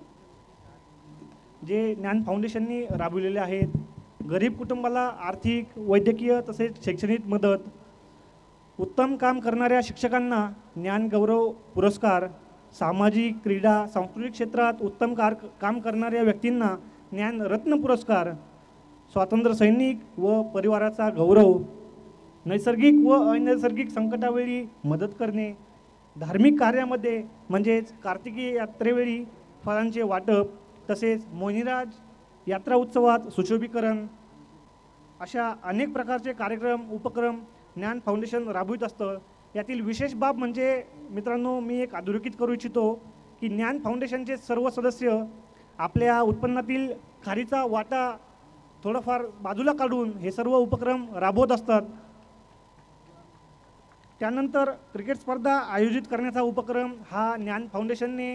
जे ज्ञान फाउंडेशननी राबविलेले आहेत. गरीब कुटुंबाला आर्थिक, वैद्यकीय तसेच शैक्षणिक मदत, उत्तम काम करणाऱ्या शिक्षकांना ज्ञान गौरव पुरस्कार, सामाजिक, क्रीडा, सांस्कृतिक क्षेत्रात उत्तम कार काम करणाऱ्या व्यक्तींना ज्ञान रत्न पुरस्कार, स्वातंत्र्य सैनिक व परिवाराचा गौरव, नैसर्गिक व अनैसर्गिक संकटावेळी मदत करणे, धार्मिक कार्यामध्ये म्हणजेच कार्तिकी यात्रेवेळी फळांचे वाटप, तसेच मोनिराज यात्रा उत्सवात सुशोभीकरण, अशा अनेक प्रकारचे कार्यक्रम उपक्रम ज्ञान फाउंडेशन राबवित असतं. यातील विशेष बाब म्हणजे मित्रांनो, मी एक अधोरेखित करू इच्छितो की ज्ञान फाउंडेशनचे सर्व सदस्य आपल्या उत्पन्नातील खारीचा वाटा थोडाफार बाजूला काढून हे सर्व उपक्रम राबवत असतात. त्यानंतर क्रिकेट स्पर्धा आयोजित करण्याचा उपक्रम हा ज्ञान फाउंडेशनने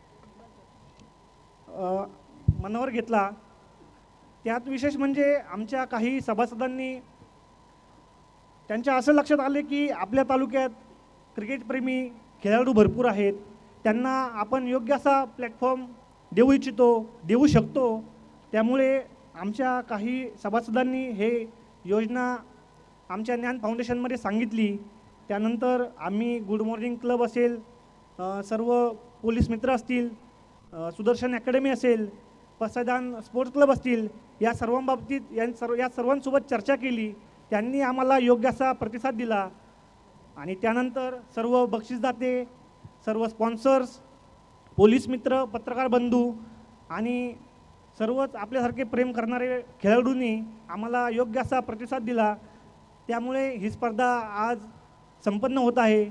मनावर घेतला. त्यात विशेष म्हणजे आमच्या काही सभासदांनी त्यांच्या असं लक्षात आले की आपल्या तालुक्यात क्रिकेटप्रेमी खेळाडू भरपूर आहेत, त्यांना आपण योग्य असा प्लॅटफॉर्म देऊ इच्छितो, देऊ शकतो. त्यामुळे आमच्या काही सभासदांनी हे योजना आमच्या ज्ञान फाउंडेशनमध्ये सांगितली. त्यानंतर आम्ही गुड मॉर्निंग क्लब असेल, सर्व पोलीस मित्र असतील, सुदर्शन अकॅडमी असेल, पसायदान स्पोर्ट्स क्लब असतील, या सर्वांबाबतीत या सर्व या सर्वांसोबत चर्चा केली. त्यांनी आम्हाला योग्य असा प्रतिसाद दिला आणि त्यानंतर सर्व बक्षीसदाते, सर्व स्पॉन्सर्स, पोलीस मित्र, पत्रकार बंधू आणि सर्वच आपल्यासारखे प्रेम करणारे खेळाडूंनी आम्हाला योग्य असा प्रतिसाद दिला. त्यामुळे ही स्पर्धा आज संपन्न होत आहे.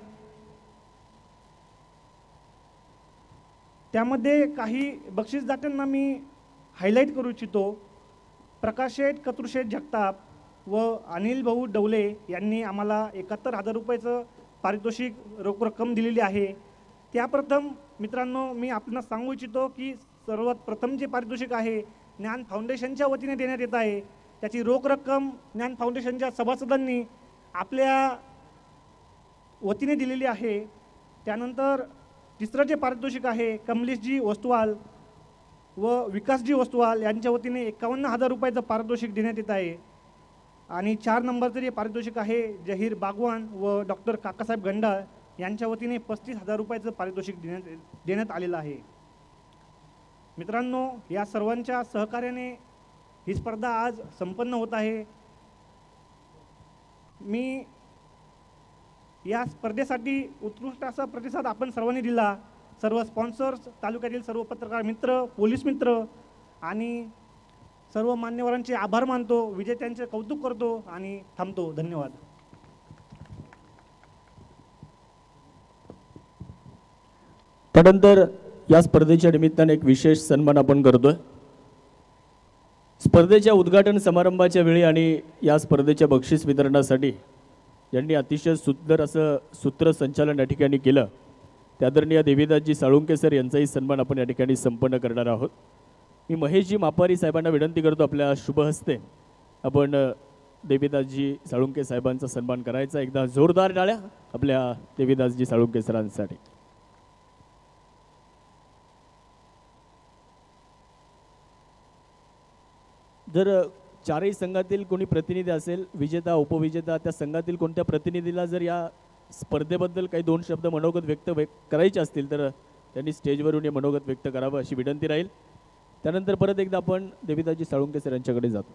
त्यामध्ये काही बक्षीसदात्यांना मी हायलाईट करू इच्छितो. प्रकाश शेठ, कतृशेठ जगताप व अनिल भाऊ डवले यांनी आम्हाला एकाहत्तर हजार रुपयाचं पारितोषिक रोख रक्कम दिलेली आहे. त्याप्रथम मित्रांनो मी आपल्याला सांगू इच्छितो की सर्वात प्रथम जे पारितोषिक आहे ज्ञान फाउंडेशनच्या वतीने देण्यात येत आहे. त्याची रोख रक्कम ज्ञान फाउंडेशनच्या सभासदांनी आपल्या वतीने दिलेली आहे. त्यानंतर तिसरं जे पारितोषिक आहे कमलेशजी वस्तवाल व विकासजी वस्तवाल यांच्या वतीने एकावन्न हजार रुपयाचं पारितोषिक देण्यात येत आहे. आणि चार नंबरचं जे पारितोषिक आहे जहीर बागवान व डॉक्टर काकासाहेब गंडाळ यांच्या वतीने पस्तीस हजार रुपयाचं पारितोषिक देण्यात देण्यात आलेलं आहे. मित्रांनो, या सर्वांच्या सहकार्याने ही स्पर्धा आज संपन्न होत आहे. मी या स्पर्धेसाठी उत्कृष्ट असा प्रतिसाद आपण सर्वांनी दिला. सर्व स्पॉन्सर्स, तालुक्यातील सर्व पत्रकार मित्र, पोलीस मित्र आणि सर्व मान्यवरांचे आभार मानतो, विजेत्यांचे कौतुक करतो आणि थांबतो. धन्यवाद. त्यानंतर या स्पर्धेच्या निमित्ताने एक विशेष सन्मान आपण करतोय. स्पर्धेच्या उद्घाटन समारंभाच्या वेळी आणि या स्पर्धेच्या बक्षीस वितरणासाठी ज्यांनी अतिशय सुंदर असं सूत्रसंचालन या ठिकाणी केलं त्या आदरणीय देवीदासजी साळुंके सर यांचाही सन्मान आपण या ठिकाणी संपन्न करणार आहोत. मी महेशजी मापारी साहेबांना विनंती करतो आपल्या शुभ हस्ते आपण देवीदासजी साळुंके साहेबांचा सन्मान करायचा. एकदा जोरदार टाळ्या आपल्या देवीदासजी साळुंके सरांसाठी. जर चारही संघातील कोणी प्रतिनिधी असेल, विजेता उपविजेता, त्या संघातील कोणत्या प्रतिनिधीला जर या स्पर्धेबद्दल काही दोन शब्द मनोगत व्यक्त करायचे असतील तर त्यांनी स्टेजवरून हे मनोगत व्यक्त करावं अशी विनंती राहील. त्यानंतर परत एकदा आपण देवीदासजी साळुंके सर यांच्याकडे जातो.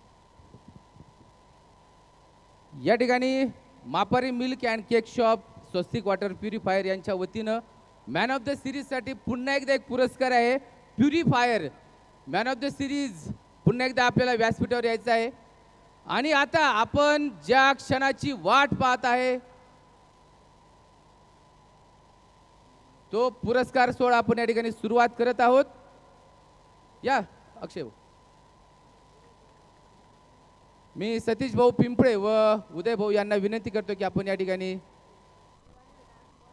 या ठिकाणी Mapari milk and cake shop, Swastik water purifier यांच्या वतीनं मॅन ऑफ द सिरीजसाठी पुन्हा एकदा एक पुरस्कार आहे. Purifier man of the series पुन्हा एकदा आपल्याला व्यासपीठावर यायचं आहे. आणि आता आपण ज्या क्षणाची वाट पाहत आहे तो पुरस्कार सोहळा आपण या ठिकाणी सुरुवात करत आहोत. या अक्षय भाऊ, मी सतीश भाऊ पिंपळे व उदय भाऊ यांना विनंती करतो की आपण या ठिकाणी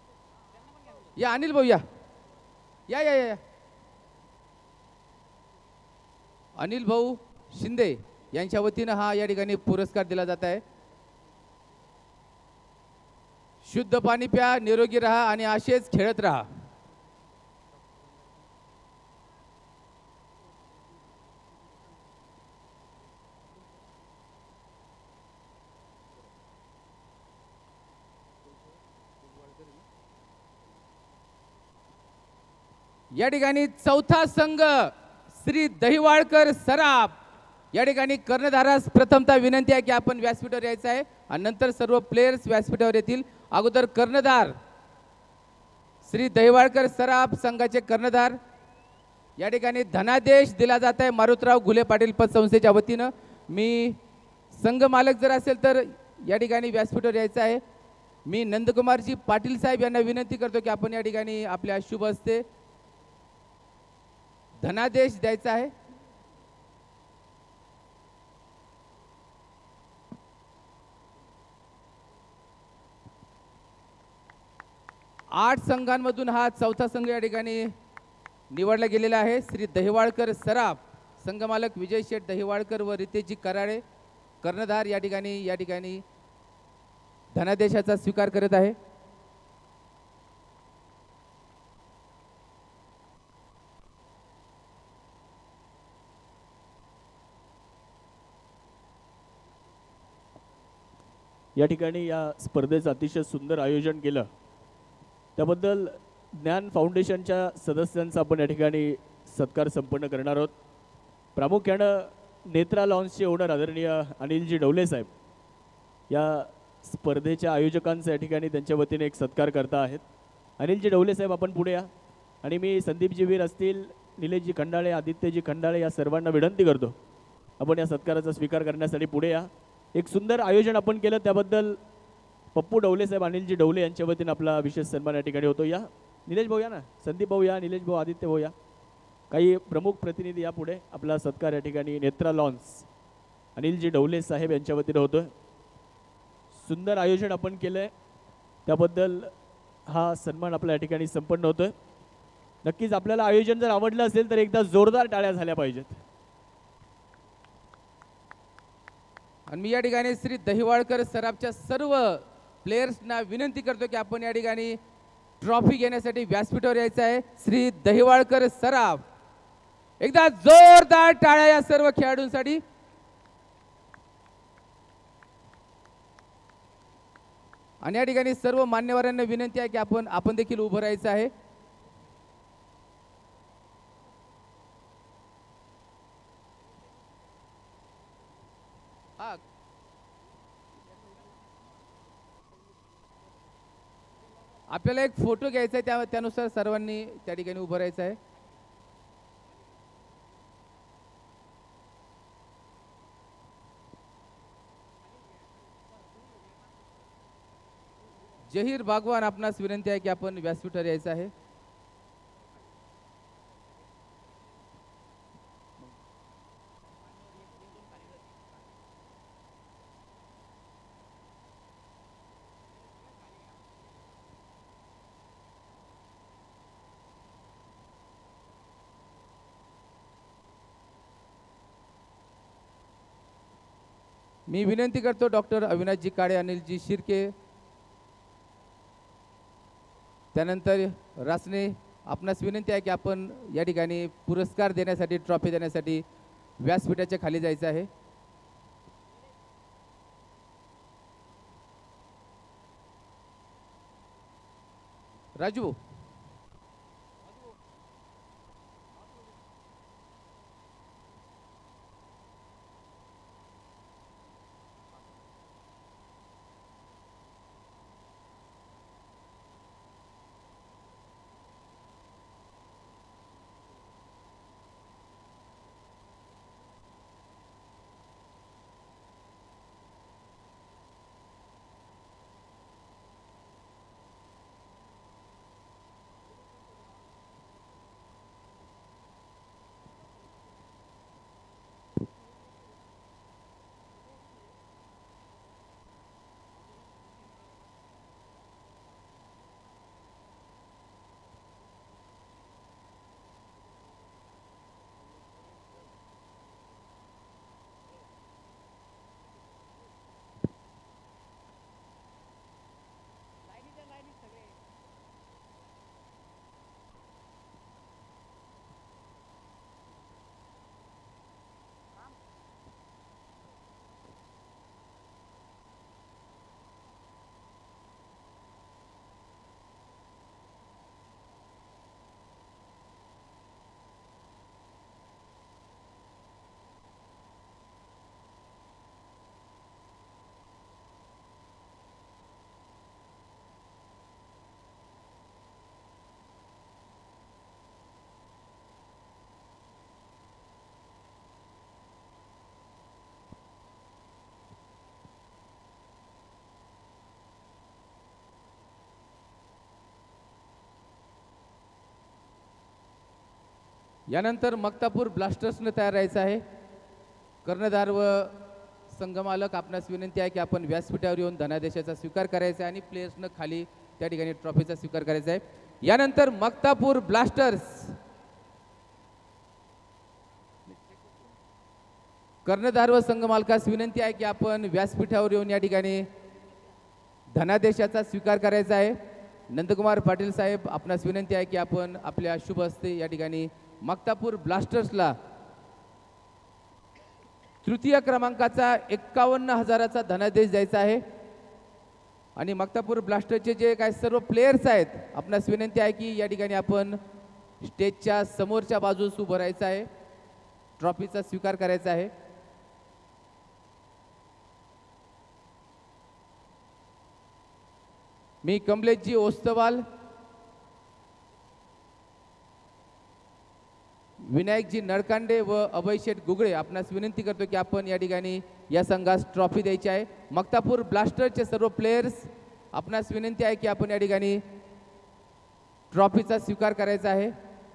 या अनिल भाऊ या या या या या. अनिल भाऊ शिंदे यांच्या वतीनं हा या ठिकाणी पुरस्कार दिला जात आहे. शुद्ध पाणी प्या, निरोगी राहा आणि असेच खेळत राहा. या ठिकाणी चौथा संघ श्री दहिवाळकर सराफ या ठिकाणी कर्णधारास प्रथमतः विनंती आहे की आपण व्यासपीठावर यायचं आहे आणि नंतर सर्व प्लेयर्स व्यासपीठावर येतील. अगोदर कर्णधार श्री दहिवाळकर सराफ संघाचे कर्णधार या ठिकाणी धनादेश दिला जात आहे मारुतराव घुले पाटील पतसंस्थेच्या वतीनं. मी संघ मालक जर असेल तर या ठिकाणी व्यासपीठावर यायचं आहे. मी नंदकुमारजी पाटील साहेब यांना विनंती करतो की आपण या ठिकाणी आपल्या शुभ हस्ते धनादेश द्यायचा आहे. आठ संघांमधून हा चौथा संघ या ठिकाणी निवडला गेलेला आहे. श्री दहिवाळकर सराफ संघमालक विजय शेठ दहिवाळकर व रितेशजी कराळे कर्णधार या ठिकाणी या ठिकाणी धनादेशाचा स्वीकार करत आहे. या ठिकाणी या स्पर्धेचं अतिशय सुंदर आयोजन केलं त्याबद्दल ज्ञान फाउंडेशनच्या सदस्यांचा आपण या ठिकाणी सत्कार संपन्न करणार आहोत. प्रामुख्यानं नेत्रा लॉन्सचे ओनर आदरणीय अनिलजी डवले साहेब या स्पर्धेच्या आयोजकांचा या ठिकाणी त्यांच्या वतीने एक सत्कार करता आहेत. अनिलजी डवले साहेब आपण पुढे या आणि मी संदीपजी वीर असतील, निलेशजी खंडाळे, आदित्यजी खंडाळे या सर्वांना विनंती करतो आपण या सत्काराचा स्वीकार करण्यासाठी पुढे या. एक सुंदर आयोजन आपण केलं त्याबद्दल पप्पू डवले साहेब, अनिलजी डवले यांच्या वतीने आपला विशेष सन्मान या ठिकाणी होतो. या निलेश भाऊ या ना, संदीप भाऊ या, निलेश भाऊ, आदित्य भाऊ या, काही प्रमुख प्रतिनिधी या पुढे. आपला सत्कार या ठिकाणी नेत्रा लॉन्स अनिलजी डवले साहेब यांच्या वतीने होतोय. सुंदर आयोजन आपण केलंय त्याबद्दल हा सन्मान आपल्या या ठिकाणी संपन्न होतोय. नक्कीच आपल्याला आयोजन जर आवडलं असेल तर एकदा जोरदार टाळ्या झाल्या पाहिजेत. आणि मी या ठिकाणी श्री दहिवाळकर सराफच्या सर्व प्लेयर्सना विनंती करतो की आपण या ठिकाणी ट्रॉफी घेण्यासाठी व्यासपीठावर यायचं आहे. श्री दहिवाळकर सराफ, एकदा जोरदार टाळ्या या सर्व खेळाडूंसाठी. आणि या ठिकाणी सर्व मान्यवरांना विनंती आहे की आपण आपण देखील उभं राहायचं आहे. आपल्याला एक फोटो घ्यायचा आहे त्या त्यानुसार सर्वांनी त्या ठिकाणी उभं राहायचं आहे. जहीर बागवान, आपणास विनंती आहे की आपण व्यासपीठावर यायचं आहे. मी विनंती करतो डॉक्टर अविनाशजी काळे, अनिलजी शिर्के, त्यानंतर रासने, आपणास विनंती आहे की आपण या ठिकाणी पुरस्कार देण्यासाठी, ट्रॉफी देण्यासाठी व्यासपीठाच्या खाली जायचं आहे. राजू, यानंतर मक्तापूर ब्लास्टर्सनं तयार राहायचं आहे. कर्णधार व संघमालक आपणास विनंती आहे की आपण व्यासपीठावर येऊन धनादेशाचा स्वीकार करायचा आहे आणि प्लेयर्सनं खाली त्या ठिकाणी ट्रॉफीचा स्वीकार करायचा आहे. यानंतर मक्तापूर ब्लास्टर्स कर्णधार व संघमालकास विनंती आहे की आपण व्यासपीठावर येऊन या ठिकाणी धनादेशाचा स्वीकार करायचा आहे. नंदकुमार पाटील साहेब आपणास विनंती आहे की आपण आपल्या शुभ हस्ते या ठिकाणी मक्तापूर ब्लास्टर्सला तृतीय क्रमांकाचा एक्कावन्न हजाराचा धनादेश द्यायचा आहे. आणि मक्तापूर ब्लास्टरचे जे काही सर्व प्लेयर्स आहेत आपणास विनंती आहे की या ठिकाणी आपण स्टेजच्या समोरच्या बाजूस उभं राहायचं आहे. ट्रॉफीचा स्वीकार करायचा आहे. मी कमलेशजी ओस्तवाल, विनायकजी नळकांडे व अभय शेठ गुगळे आपणास विनंती करतो की आपण या ठिकाणी या संघास ट्रॉफी द्यायची आहे. मक्तापूर ब्लास्टरचे सर्व प्लेयर्स आपणास विनंती आहे की आपण या ठिकाणी ट्रॉफीचा स्वीकार करायचा आहे.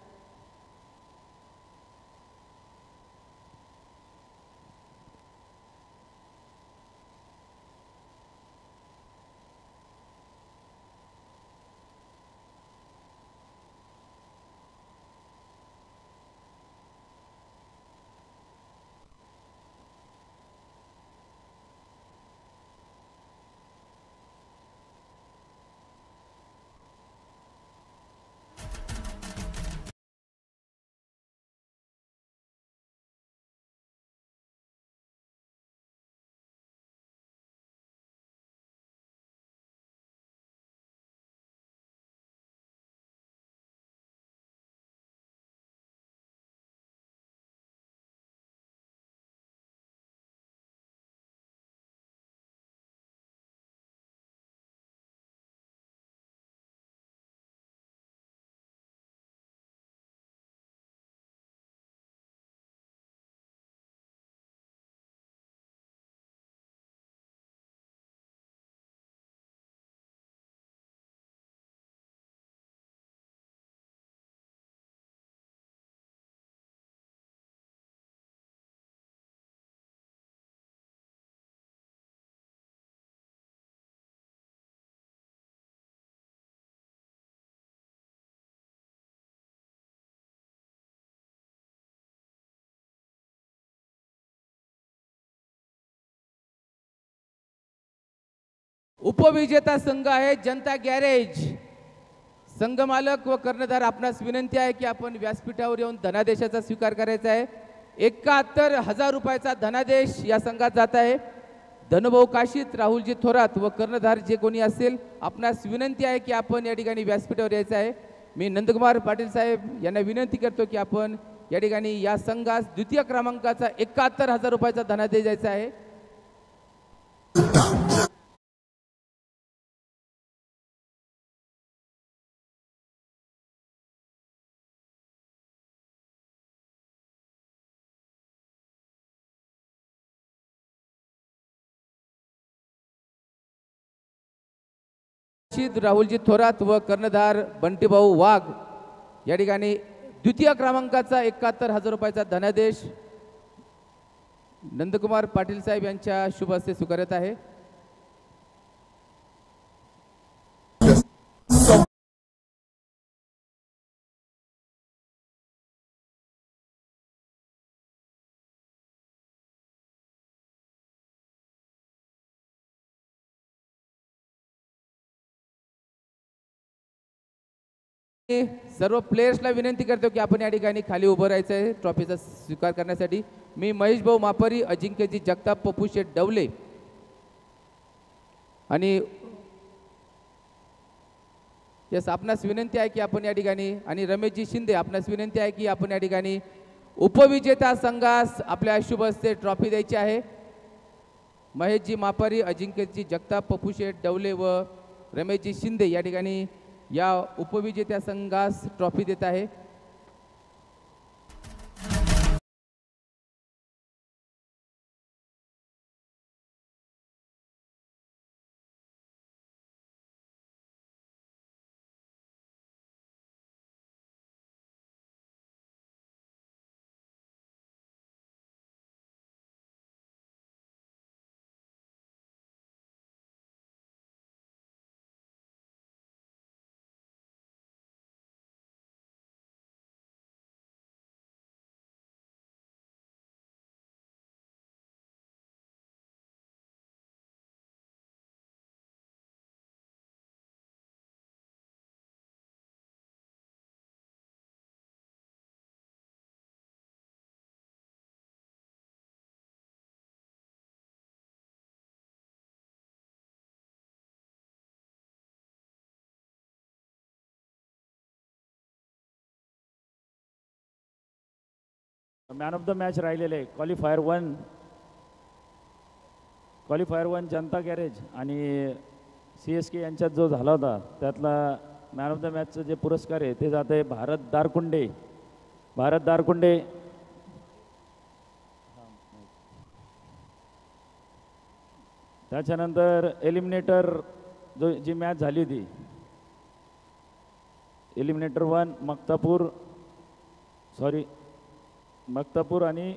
उपविजेता संघ आहे जनता गॅरेज. संघमालक व कर्णधार आपणास विनंती आहे की आपण व्यासपीठावर येऊन धनादेशाचा स्वीकार करायचा आहे. एकाहत्तर हजार रुपयाचा धनादेश या संघात जात आहे. धनुभाऊ काशीत, राहुलजी थोरात व कर्णधार जे कोणी असेल आपणास विनंती आहे की आपण या ठिकाणी व्यासपीठावर यायचं आहे. मी नंदकुमार पाटील साहेब यांना विनंती करतो की आपण या ठिकाणी या संघास द्वितीय क्रमांकाचा एकाहत्तर हजार रुपयाचा धनादेश द्यायचा आहे. राहुलजी थोरात व कर्णधार बंटीभाऊ वाघ या ठिकाणी द्वितीय क्रमांकाचा एकाहत्तर हजार रुपयाचा धनादेश नंदकुमार पाटील साहेब यांच्या शुभ हस्ते स्वीकारत आहे. सर्व प्लेयर्सला विनंती करतो की आपण या ठिकाणी खाली उभं राहायचं आहे ट्रॉफीचा स्वीकार करण्यासाठी. मी महेश भाऊ मापारी, अजिंक्यजी जगताप, पप्पू शेठ डवले आणि यस आपणास विनंती आहे की आपण या ठिकाणी आणि रमेशजी शिंदे आपणास विनंती आहे की आपण या ठिकाणी उपविजेता संघास आपल्या शुभ हस्ते ट्रॉफी द्यायची आहे. महेशजी मापारी, अजिंक्यजी जगताप, पप्पू शेठ डवले व रमेशजी शिंदे या ठिकाणी या उपविजेत्या संघास ट्रॉफी देत आहे. मॅन ऑफ द मॅच राहिलेले qualifier one qualifier one Janata garage आणि सी एस के यांच्यात जो झाला होता त्यातला मॅन ऑफ द मॅचचं जे पुरस्कार आहे ते जाते भारत दारकुंडे. भारत दारकुंडे त्याच्यानंतर एलिमिनेटर जो जी मॅच झाली होती eliminator one Maktapur sorry Maktapur आणि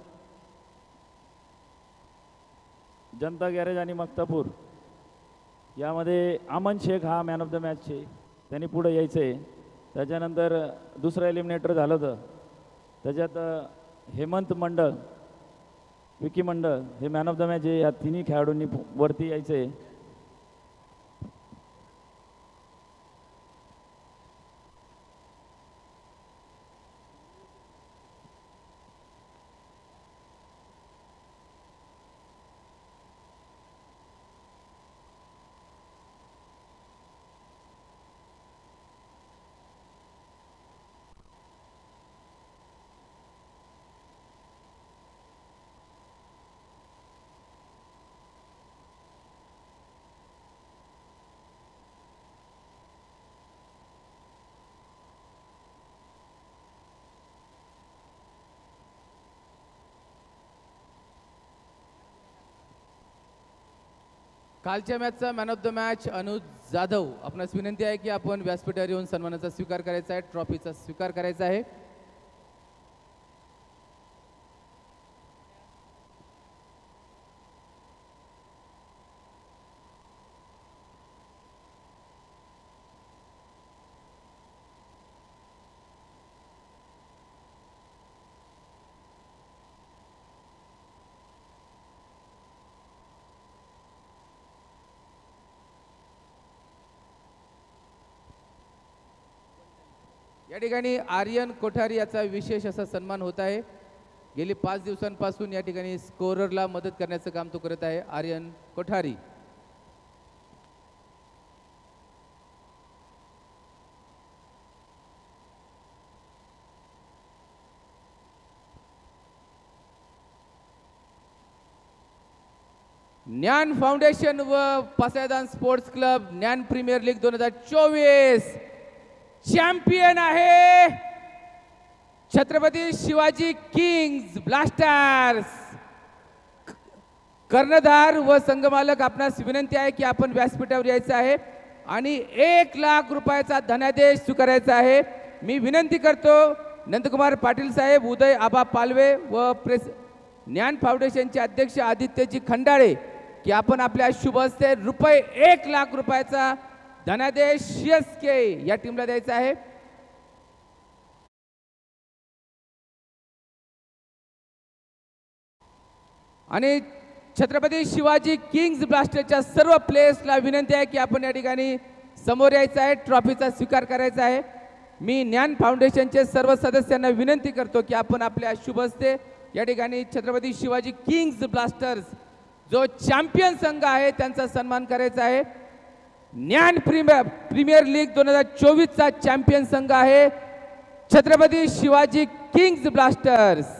जनता गॅरेज आणि मक्तापूर यामध्ये अमन शेख हा मॅन ऑफ द मॅचचे त्यांनी पुढे यायचं आहे. त्याच्यानंतर दुसरं एलिमिनेटर झालं होतं त्याच्यात हेमंत मंडळ विकी मंडळ हे मॅन ऑफ द मॅच आहे. या तिन्ही खेळाडूंनी वरती यायचं आहे. कालच्या मॅचचा man of the match Anuj Jadhav. आपणास विनंती आहे की आपण व्यासपीठावर येऊन सन्मानाचा स्वीकार करायचा आहे, ट्रॉफीचा स्वीकार करायचा आहे. या ठिकाणी आर्यन कोठारी याचा विशेष असा सन्मान होत आहे. गेली पाच दिवसांपासून या ठिकाणी स्कोररला मदत करण्याचं काम तो करत आहे. आर्यन कोठारी. ज्ञान फाउंडेशन व Pasaydan sports club Dnyan premier league दोन हजार चोवीस चॅम्पियन आहे छत्रपती शिवाजी किंग्स ब्लास्टर्स. कर्णधार व संघमालक आपणास विनंती आहे की आपण व्यासपीठावर यायचं आहे आणि एक लाख रुपयाचा धनादेश स्वीकारायचा आहे. मी विनंती करतो नंदकुमार पाटील साहेब, उदय आबा पालवे व प्रेस ज्ञान फाउंडेशनचे अध्यक्ष आदित्यजी खंडाळे की आपण आपल्या शुभ हस्ते रुपये एक लाख रुपयाचा धनादेश सी एस के या टीमला द्यायचा आहे. आणि छत्रपती शिवाजी किंग्स ब्लास्टरच्या सर्व प्लेयर्सला विनंती आहे की आपण या ठिकाणी समोर यायचं आहे, ट्रॉफीचा स्वीकार करायचा आहे. मी ज्ञान फाउंडेशनचे सर्व सदस्यांना विनंती करतो की आपण आपल्या शुभ हस्ते या ठिकाणी छत्रपती शिवाजी किंग्स ब्लास्टर्स जो चॅम्पियन संघ आहे त्यांचा सन्मान करायचा आहे. ज्ञान प्रीमियर प्रीमियर लीग दोन हजार चोवीस चा चॅम्पियन संघ आहे Chhatrapati Shivaji kings blasters.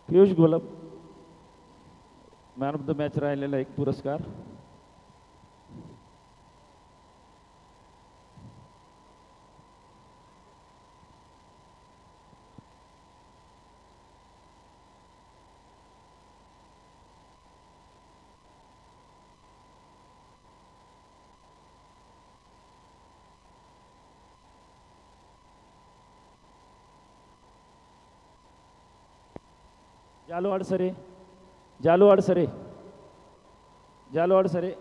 Piyush Golap man of the match राहिलेला एक पुरस्कार. जालू Adsare Jalu Adsare Jalu Adsare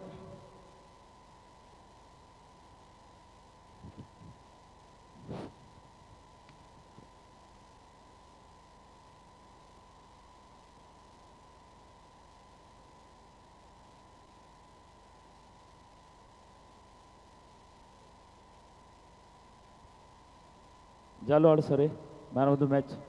Jalu Adsare man of the match.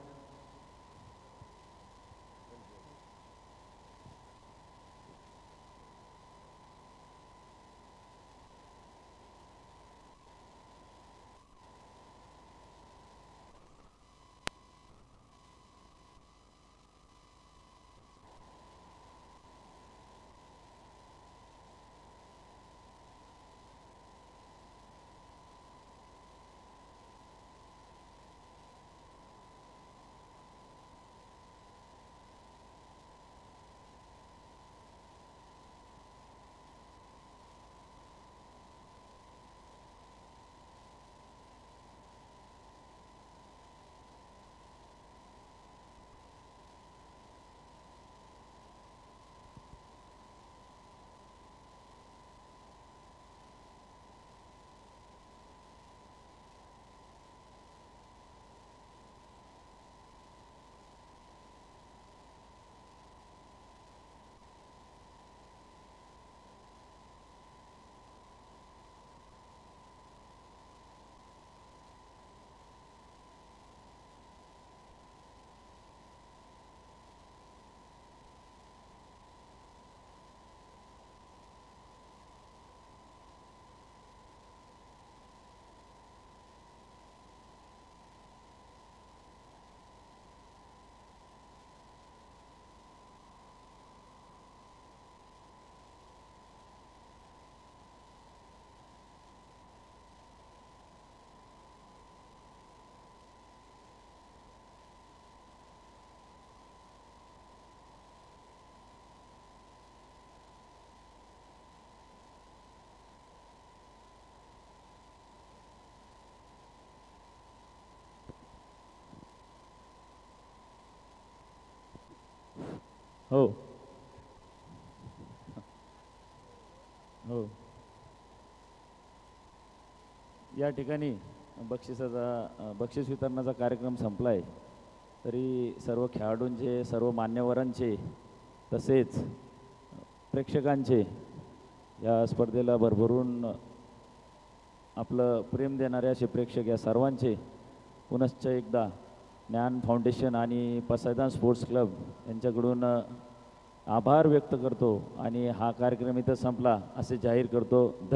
हो हो या ठिकाणी बक्षिसाचा अ, बक्षीस वितरणाचा कार्यक्रम संपला आहे. तरी सर्व खेळाडूंचे सर्व मान्यवरांचे तसेच प्रेक्षकांचे या स्पर्धेला भरभरून आपलं प्रेम देणारे असे प्रेक्षक या सर्वांचे पुनश्च एकदा ज्ञान फाउंडेशन आणि पसायदान स्पोर्ट्स क्लब यांच्याकडून आभार व्यक्त करतो आणि हा कार्यक्रम इथं संपला असे जाहीर करतो.